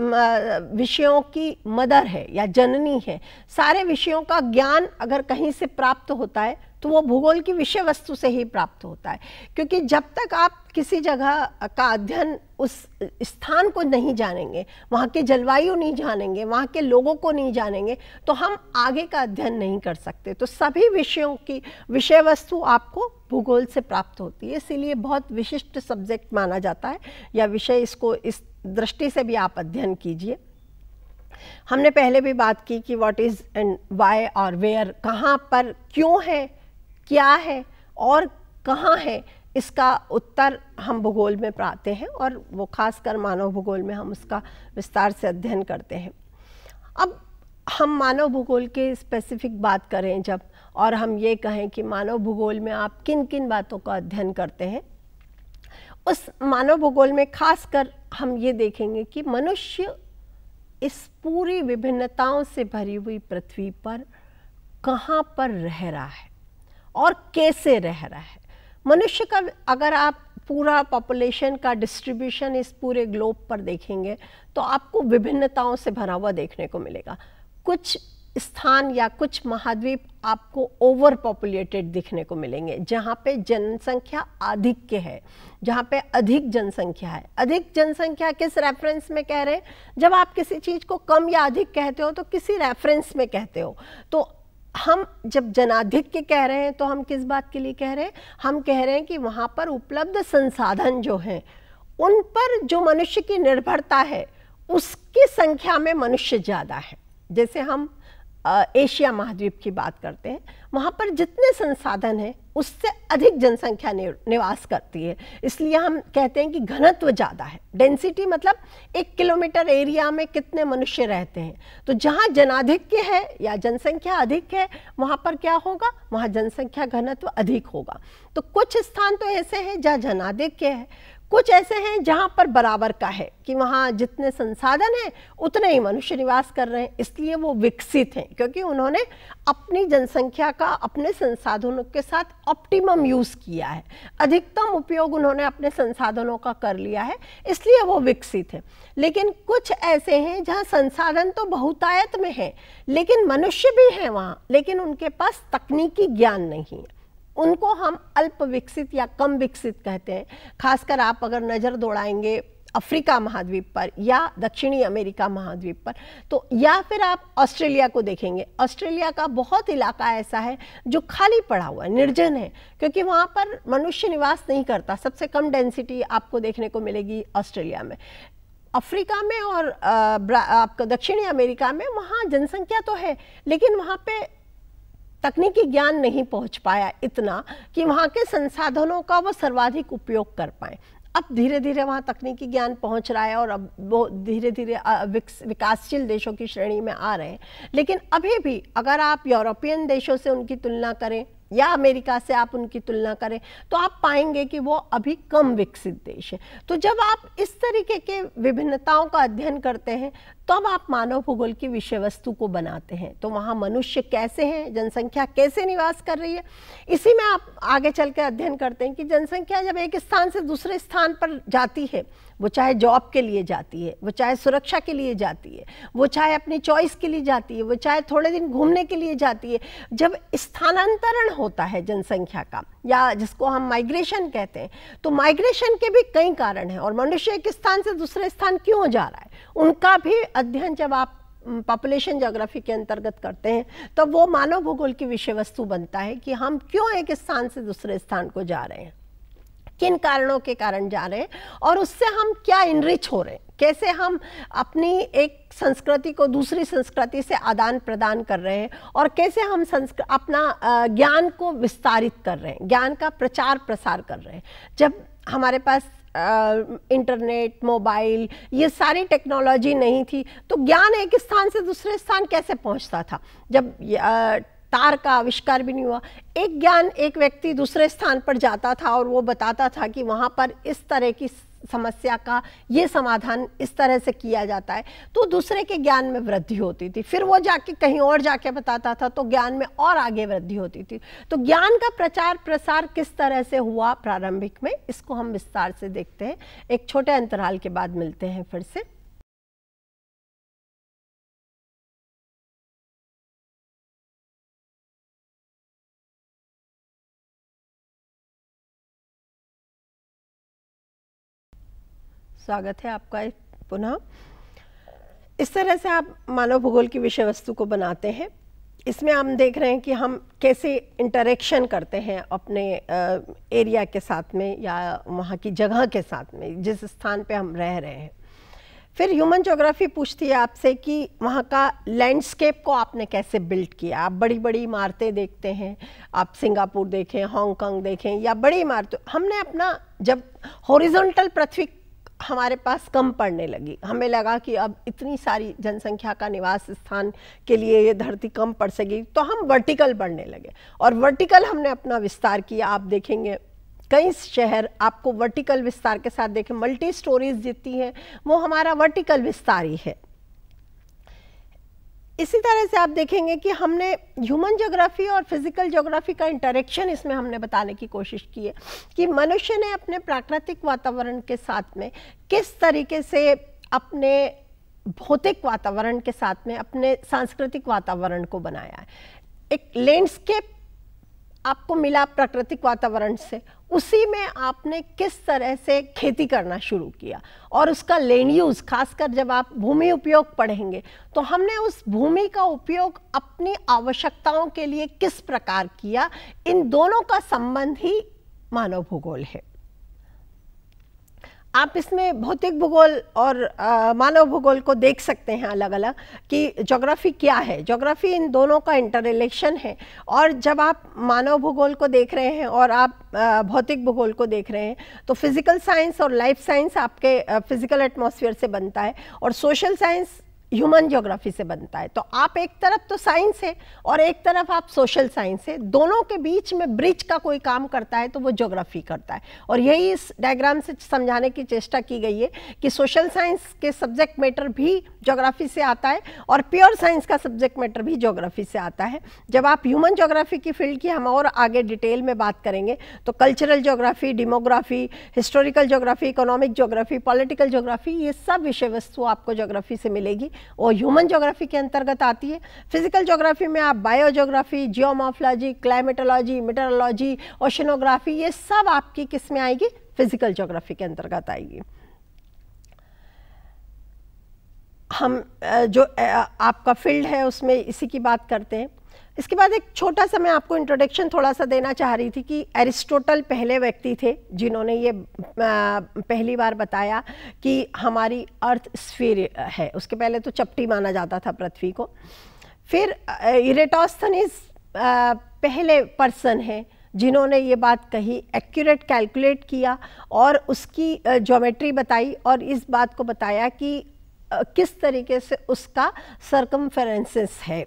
विषयों की मदर है या जननी है। सारे विषयों का ज्ञान अगर कहीं से प्राप्त होता है तो वो भूगोल की विषय वस्तु से ही प्राप्त होता है, क्योंकि जब तक आप किसी जगह का अध्ययन उस स्थान को नहीं जानेंगे, वहाँ के जलवायु नहीं जानेंगे, वहाँ के लोगों को नहीं जानेंगे, तो हम आगे का अध्ययन नहीं कर सकते। तो सभी विषयों की विषय वस्तु आपको भूगोल से प्राप्त होती है, इसीलिए बहुत विशिष्ट सब्जेक्ट माना जाता है या विषय। इसको इस दृष्टि से भी आप अध्ययन कीजिए। हमने पहले भी बात की कि व्हाट इज़ एंड व्हाई और वेयर, कहाँ पर क्यों है, क्या है और कहाँ है, इसका उत्तर हम भूगोल में पाते हैं और वो खासकर मानव भूगोल में हम उसका विस्तार से अध्ययन करते हैं। अब हम मानव भूगोल के स्पेसिफिक बात करें जब, और हम ये कहें कि मानव भूगोल में आप किन किन बातों का अध्ययन करते हैं, उस मानव भूगोल में खासकर हम ये देखेंगे कि मनुष्य इस पूरी विभिन्नताओं से भरी हुई पृथ्वी पर कहाँ पर रह रहा है और कैसे रह रहा है। मनुष्य का अगर आप पूरा पॉपुलेशन का डिस्ट्रीब्यूशन इस पूरे ग्लोब पर देखेंगे तो आपको विभिन्नताओं से भरा हुआ देखने को मिलेगा। कुछ स्थान या कुछ महाद्वीप आपको ओवर पॉपुलेटेड दिखने को मिलेंगे, जहाँ पे जनसंख्या अधिक के है, जहाँ पे अधिक जनसंख्या है। अधिक जनसंख्या किस रेफरेंस में कह रहे हैं? जब आप किसी चीज़ को कम या अधिक कहते हो तो किसी रेफरेंस में कहते हो। तो हम जब जनाधिक्य कह रहे हैं तो हम किस बात के लिए कह रहे हैं? हम कह रहे हैं कि वहाँ पर उपलब्ध संसाधन जो हैं उन पर जो मनुष्य की निर्भरता है उसकी संख्या में मनुष्य ज़्यादा है। जैसे हम एशिया महाद्वीप की बात करते हैं, वहाँ पर जितने संसाधन हैं उससे अधिक जनसंख्या निवास करती है, इसलिए हम कहते हैं कि घनत्व ज़्यादा है। डेंसिटी मतलब एक किलोमीटर एरिया में कितने मनुष्य रहते हैं। तो जहाँ जनाधिक्य है या जनसंख्या अधिक है वहाँ पर क्या होगा? वहाँ जनसंख्या घनत्व अधिक होगा। तो कुछ स्थान तो ऐसे हैं जहाँ जनाधिक्य है, कुछ ऐसे हैं जहाँ पर बराबर का है कि वहाँ जितने संसाधन हैं उतने ही मनुष्य निवास कर रहे हैं, इसलिए वो विकसित हैं, क्योंकि उन्होंने अपनी जनसंख्या का अपने संसाधनों के साथ ऑप्टिमम यूज़ किया है, अधिकतम उपयोग उन्होंने अपने संसाधनों का कर लिया है, इसलिए वो विकसित है। लेकिन कुछ ऐसे हैं जहाँ संसाधन तो बहुतायत में है लेकिन मनुष्य भी हैं वहाँ, लेकिन उनके पास तकनीकी ज्ञान नहीं है, उनको हम अल्प विकसित या कम विकसित कहते हैं। खासकर आप अगर नज़र दौड़ाएंगे अफ्रीका महाद्वीप पर या दक्षिणी अमेरिका महाद्वीप पर, तो या फिर आप ऑस्ट्रेलिया को देखेंगे। ऑस्ट्रेलिया का बहुत इलाका ऐसा है जो खाली पड़ा हुआ है, निर्जन है, क्योंकि वहाँ पर मनुष्य निवास नहीं करता। सबसे कम डेंसिटी आपको देखने को मिलेगी ऑस्ट्रेलिया में। अफ्रीका में और आपका दक्षिणी अमेरिका में वहाँ जनसंख्या तो है लेकिन वहाँ पे तकनीकी ज्ञान नहीं पहुंच पाया इतना कि वहाँ के संसाधनों का वो सर्वाधिक उपयोग कर पाए। अब धीरे धीरे वहाँ तकनीकी ज्ञान पहुँच रहा है और अब वो धीरे धीरे विकासशील देशों की श्रेणी में आ रहे हैं। लेकिन अभी भी अगर आप यूरोपियन देशों से उनकी तुलना करें या अमेरिका से आप उनकी तुलना करें तो आप पाएंगे कि वो अभी कम विकसित देश है। तो जब आप इस तरीके के विभिन्नताओं का अध्ययन करते हैं तब तो आप मानव भूगोल की विषय वस्तु को बनाते हैं। तो वहाँ मनुष्य कैसे हैं, जनसंख्या कैसे निवास कर रही है, इसी में आप आगे चल के अध्ययन करते हैं कि जनसंख्या जब एक स्थान से दूसरे स्थान पर जाती है, वो चाहे जॉब के लिए जाती है, वो चाहे सुरक्षा के लिए जाती है, वो चाहे अपनी चॉइस के लिए जाती है, वो चाहे थोड़े दिन घूमने के लिए जाती है, जब स्थानांतरण होता है जनसंख्या का या जिसको हम माइग्रेशन कहते हैं, तो माइग्रेशन के भी कई कारण हैं और मनुष्य एक स्थान से दूसरे स्थान क्यों जा रहा है उनका भी अध्ययन जब आप पॉपुलेशन ज्योग्राफी के अंतर्गत करते हैं तो वो मानव भूगोल की विषय वस्तु बनता है कि हम क्यों एक स्थान से दूसरे स्थान को जा रहे हैं, किन कारणों के कारण जा रहे हैं और उससे हम क्या इनरिच हो रहे हैं, कैसे हम अपनी एक संस्कृति को दूसरी संस्कृति से आदान प्रदान कर रहे हैं और कैसे हम अपना ज्ञान को विस्तारित कर रहे हैं, ज्ञान का प्रचार प्रसार कर रहे हैं। जब हमारे पास इंटरनेट, मोबाइल, ये सारी टेक्नोलॉजी नहीं थी तो ज्ञान एक स्थान से दूसरे स्थान कैसे पहुंचता था? जब आ, तार का आविष्कार भी नहीं हुआ, एक ज्ञान एक व्यक्ति दूसरे स्थान पर जाता था और वो बताता था कि वहाँ पर इस तरह की समस्या का ये समाधान इस तरह से किया जाता है, तो दूसरे के ज्ञान में वृद्धि होती थी। फिर वो जाके कहीं और जाके बताता था तो ज्ञान में और आगे वृद्धि होती थी। तो ज्ञान का प्रचार प्रसार किस तरह से हुआ प्रारंभिक में, इसको हम विस्तार से देखते हैं। एक छोटे अंतराल के बाद मिलते हैं फिर से। स्वागत है आपका पुनः। इस तरह से आप मानव भूगोल की विषय वस्तु को बनाते हैं। इसमें हम देख रहे हैं कि हम कैसे इंटरेक्शन करते हैं अपने एरिया के साथ में या वहाँ की जगह के साथ में, जिस स्थान पे हम रह रहे हैं। फिर ह्यूमन ज्योग्राफी पूछती है आपसे कि वहाँ का लैंडस्केप को आपने कैसे बिल्ड किया। आप बड़ी बड़ी इमारतें देखते हैं, आप सिंगापुर देखें, हांगकांग देखें या बड़ी इमारतें। हमने अपना जब हॉरिजॉन्टल पृथ्वी हमारे पास कम पड़ने लगी, हमें लगा कि अब इतनी सारी जनसंख्या का निवास स्थान के लिए ये धरती कम पड़ सकेगी, तो हम वर्टिकल बढ़ने लगे और वर्टिकल हमने अपना विस्तार किया। आप देखेंगे कई शहर आपको वर्टिकल विस्तार के साथ देखें, मल्टी स्टोरीज जितनी है वो हमारा वर्टिकल विस्तार ही है। इसी तरह से आप देखेंगे कि हमने ह्यूमन ज्योग्राफी और फिजिकल ज्योग्राफी का इंटरेक्शन इसमें हमने बताने की कोशिश की है कि मनुष्य ने अपने प्राकृतिक वातावरण के साथ में किस तरीके से अपने भौतिक वातावरण के साथ में अपने सांस्कृतिक वातावरण को बनाया है। एक लैंडस्केप आपको मिला प्राकृतिक वातावरण से, उसी में आपने किस तरह से खेती करना शुरू किया और उसका लैंड यूज, खासकर जब आप भूमि उपयोग पढ़ेंगे तो हमने उस भूमि का उपयोग अपनी आवश्यकताओं के लिए किस प्रकार किया। इन दोनों का संबंध ही मानव भूगोल है। आप इसमें भौतिक भूगोल और आ, मानव भूगोल को देख सकते हैं अलग अलग कि ज्योग्राफी क्या है। ज्योग्राफी इन दोनों का इंटर रिलेशन है। और जब आप मानव भूगोल को देख रहे हैं और आप भौतिक भूगोल को देख रहे हैं तो फिजिकल साइंस और लाइफ साइंस आपके फिजिकल एटमॉस्फेयर से बनता है और सोशल साइंस ह्यूमन ज्योग्राफी से बनता है। तो आप एक तरफ तो साइंस है और एक तरफ आप सोशल साइंस है, दोनों के बीच में ब्रिज का कोई काम करता है तो वो ज्योग्राफी करता है। और यही इस डायग्राम से समझाने की चेष्टा की गई है कि सोशल साइंस के सब्जेक्ट मैटर भी ज्योग्राफी से आता है और प्योर साइंस का सब्जेक्ट मैटर भी ज्योग्राफी से आता है। जब आप ह्यूमन ज्योग्राफी की फील्ड की हम और आगे डिटेल में बात करेंगे तो cultural geography, demography, historical geography, economic geography, political geography, ये सब विषय वस्तु आपको ज्योग्राफी से मिलेगी और ह्यूमन ज्योग्राफी के अंतर्गत आती है। फिजिकल ज्योग्राफी में आप biogeography, geomorphology, climatology, meteorology, oceanography, ये सब आपकी किस में आएगी? फिजिकल ज्योग्राफी के अंतर्गत आएगी। हम जो आपका फील्ड है उसमें इसी की बात करते हैं। इसके बाद एक छोटा सा मैं आपको इंट्रोडक्शन थोड़ा सा देना चाह रही थी कि एरिस्टोटल पहले व्यक्ति थे जिन्होंने ये पहली बार बताया कि हमारी अर्थ स्फीयर है। उसके पहले तो चपटी माना जाता था पृथ्वी को। फिर इरेटोस्थनीज पहले पर्सन है जिन्होंने ये बात कही, एक्यूरेट कैलकुलेट किया और उसकी ज्योमेट्री बताई और इस बात को बताया कि किस तरीके से उसका सर्कमफेरेंसेस है।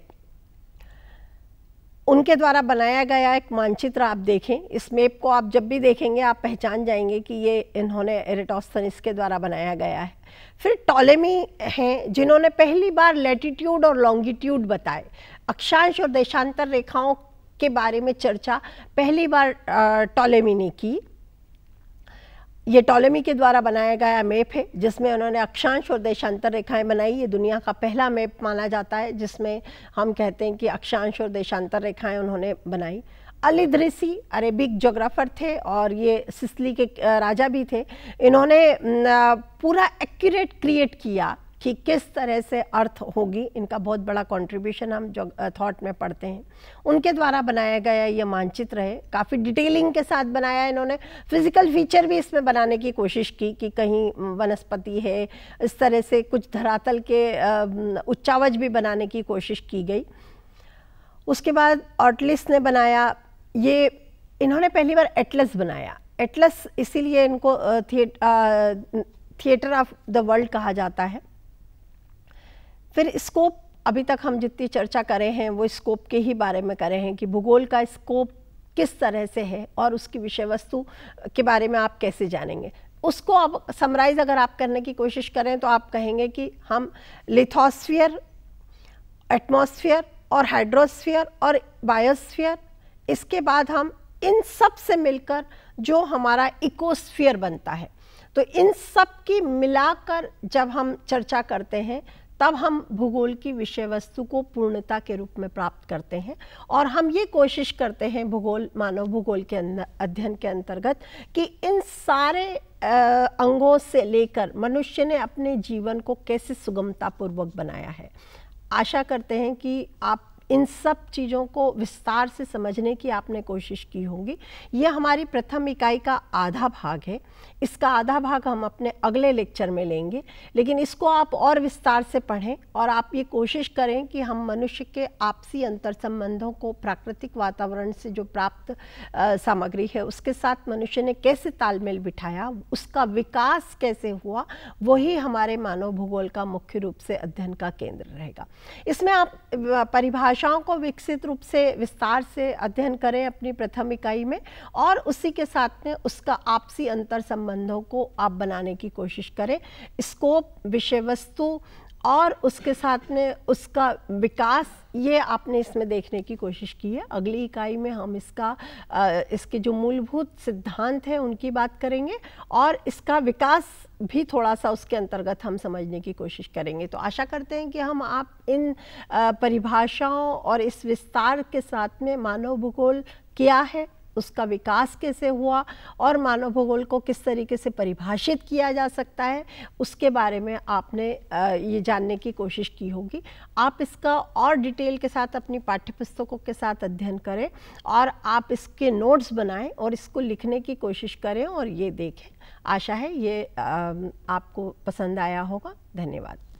उनके द्वारा बनाया गया एक मानचित्र आप देखें, इस मैप को आप जब भी देखेंगे आप पहचान जाएंगे कि ये इन्होंने एरेटोस्थनीज के द्वारा बनाया गया है। फिर टॉलेमी हैं जिन्होंने पहली बार लैटिट्यूड और लॉन्गिट्यूड बताए। अक्षांश और देशांतर रेखाओं के बारे में चर्चा पहली बार टॉलेमी ने की। ये टॉलेमी के द्वारा बनाया गया मैप है जिसमें उन्होंने अक्षांश और देशांतर रेखाएं बनाई। ये दुनिया का पहला मैप माना जाता है जिसमें हम कहते हैं कि अक्षांश और देशांतर रेखाएं उन्होंने बनाई। अल-इद्रिसी अरेबिक जोग्राफर थे और ये सिसिली के राजा भी थे। इन्होंने पूरा एक्यूरेट क्रिएट किया कि किस तरह से अर्थ होगी, इनका बहुत बड़ा कंट्रीब्यूशन हम जो थॉट में पढ़ते हैं, उनके द्वारा बनाया गया ये मानचित्र है। काफ़ी डिटेलिंग के साथ बनाया इन्होंने। फिजिकल फीचर भी इसमें बनाने की कोशिश की कि कहीं वनस्पति है, इस तरह से कुछ धरातल के उच्चावच भी बनाने की कोशिश की गई। उसके बाद ऑर्टलिस ने बनाया, ये इन्होंने पहली बार एटलस बनाया। एटलस इसीलिए इनको थिएटर ऑफ द वर्ल्ड कहा जाता है। फिर स्कोप, अभी तक हम जितनी चर्चा करे हैं वो स्कोप के ही बारे में करे हैं कि भूगोल का स्कोप किस तरह से है और उसकी विषय वस्तु के बारे में आप कैसे जानेंगे। उसको अब समराइज अगर आप करने की कोशिश करें तो आप कहेंगे कि हम लिथोस्फीयर, एटमॉस्फेयर और हाइड्रोस्फीयर और बायोस्फीयर, इसके बाद हम इन सब से मिलकर जो हमारा इकोस्फीयर बनता है, तो इन सब की मिलाकर जब हम चर्चा करते हैं तब हम भूगोल की विषय वस्तु को पूर्णता के रूप में प्राप्त करते हैं। और हम ये कोशिश करते हैं भूगोल, मानव भूगोल के अध्ययन के अंतर्गत, कि इन सारे अंगों से लेकर मनुष्य ने अपने जीवन को कैसे सुगमतापूर्वक बनाया है। आशा करते हैं कि आप इन सब चीज़ों को विस्तार से समझने की आपने कोशिश की होगी। ये हमारी प्रथम इकाई का आधा भाग है। इसका आधा भाग हम अपने अगले लेक्चर में लेंगे, लेकिन इसको आप और विस्तार से पढ़ें और आप ये कोशिश करें कि हम मनुष्य के आपसी अंतर संबंधों को प्राकृतिक वातावरण से जो प्राप्त सामग्री है उसके साथ मनुष्य ने कैसे तालमेल बिठाया, उसका विकास कैसे हुआ, वही हमारे मानव भूगोल का मुख्य रूप से अध्ययन का केंद्र रहेगा। इसमें आप परिभाषा को विकसित रूप से विस्तार से अध्ययन करें अपनी प्रथम इकाई में, और उसी के साथ में उसका आपसी अंतर संबंधों को आप बनाने की कोशिश करें। स्कोप, विषय वस्तु और उसके साथ में उसका विकास, ये आपने इसमें देखने की कोशिश की है। अगली इकाई में हम इसका इसके जो मूलभूत सिद्धांत हैं उनकी बात करेंगे और इसका विकास भी थोड़ा सा उसके अंतर्गत हम समझने की कोशिश करेंगे। तो आशा करते हैं कि हम आप इन परिभाषाओं और इस विस्तार के साथ में मानव भूगोल क्या है, उसका विकास कैसे हुआ और मानव भूगोल को किस तरीके से परिभाषित किया जा सकता है, उसके बारे में आपने ये जानने की कोशिश की होगी। आप इसका और डिटेल के साथ अपनी पाठ्यपुस्तकों के साथ अध्ययन करें और आप इसके नोट्स बनाएं और इसको लिखने की कोशिश करें और ये देखें। आशा है ये आपको पसंद आया होगा। धन्यवाद।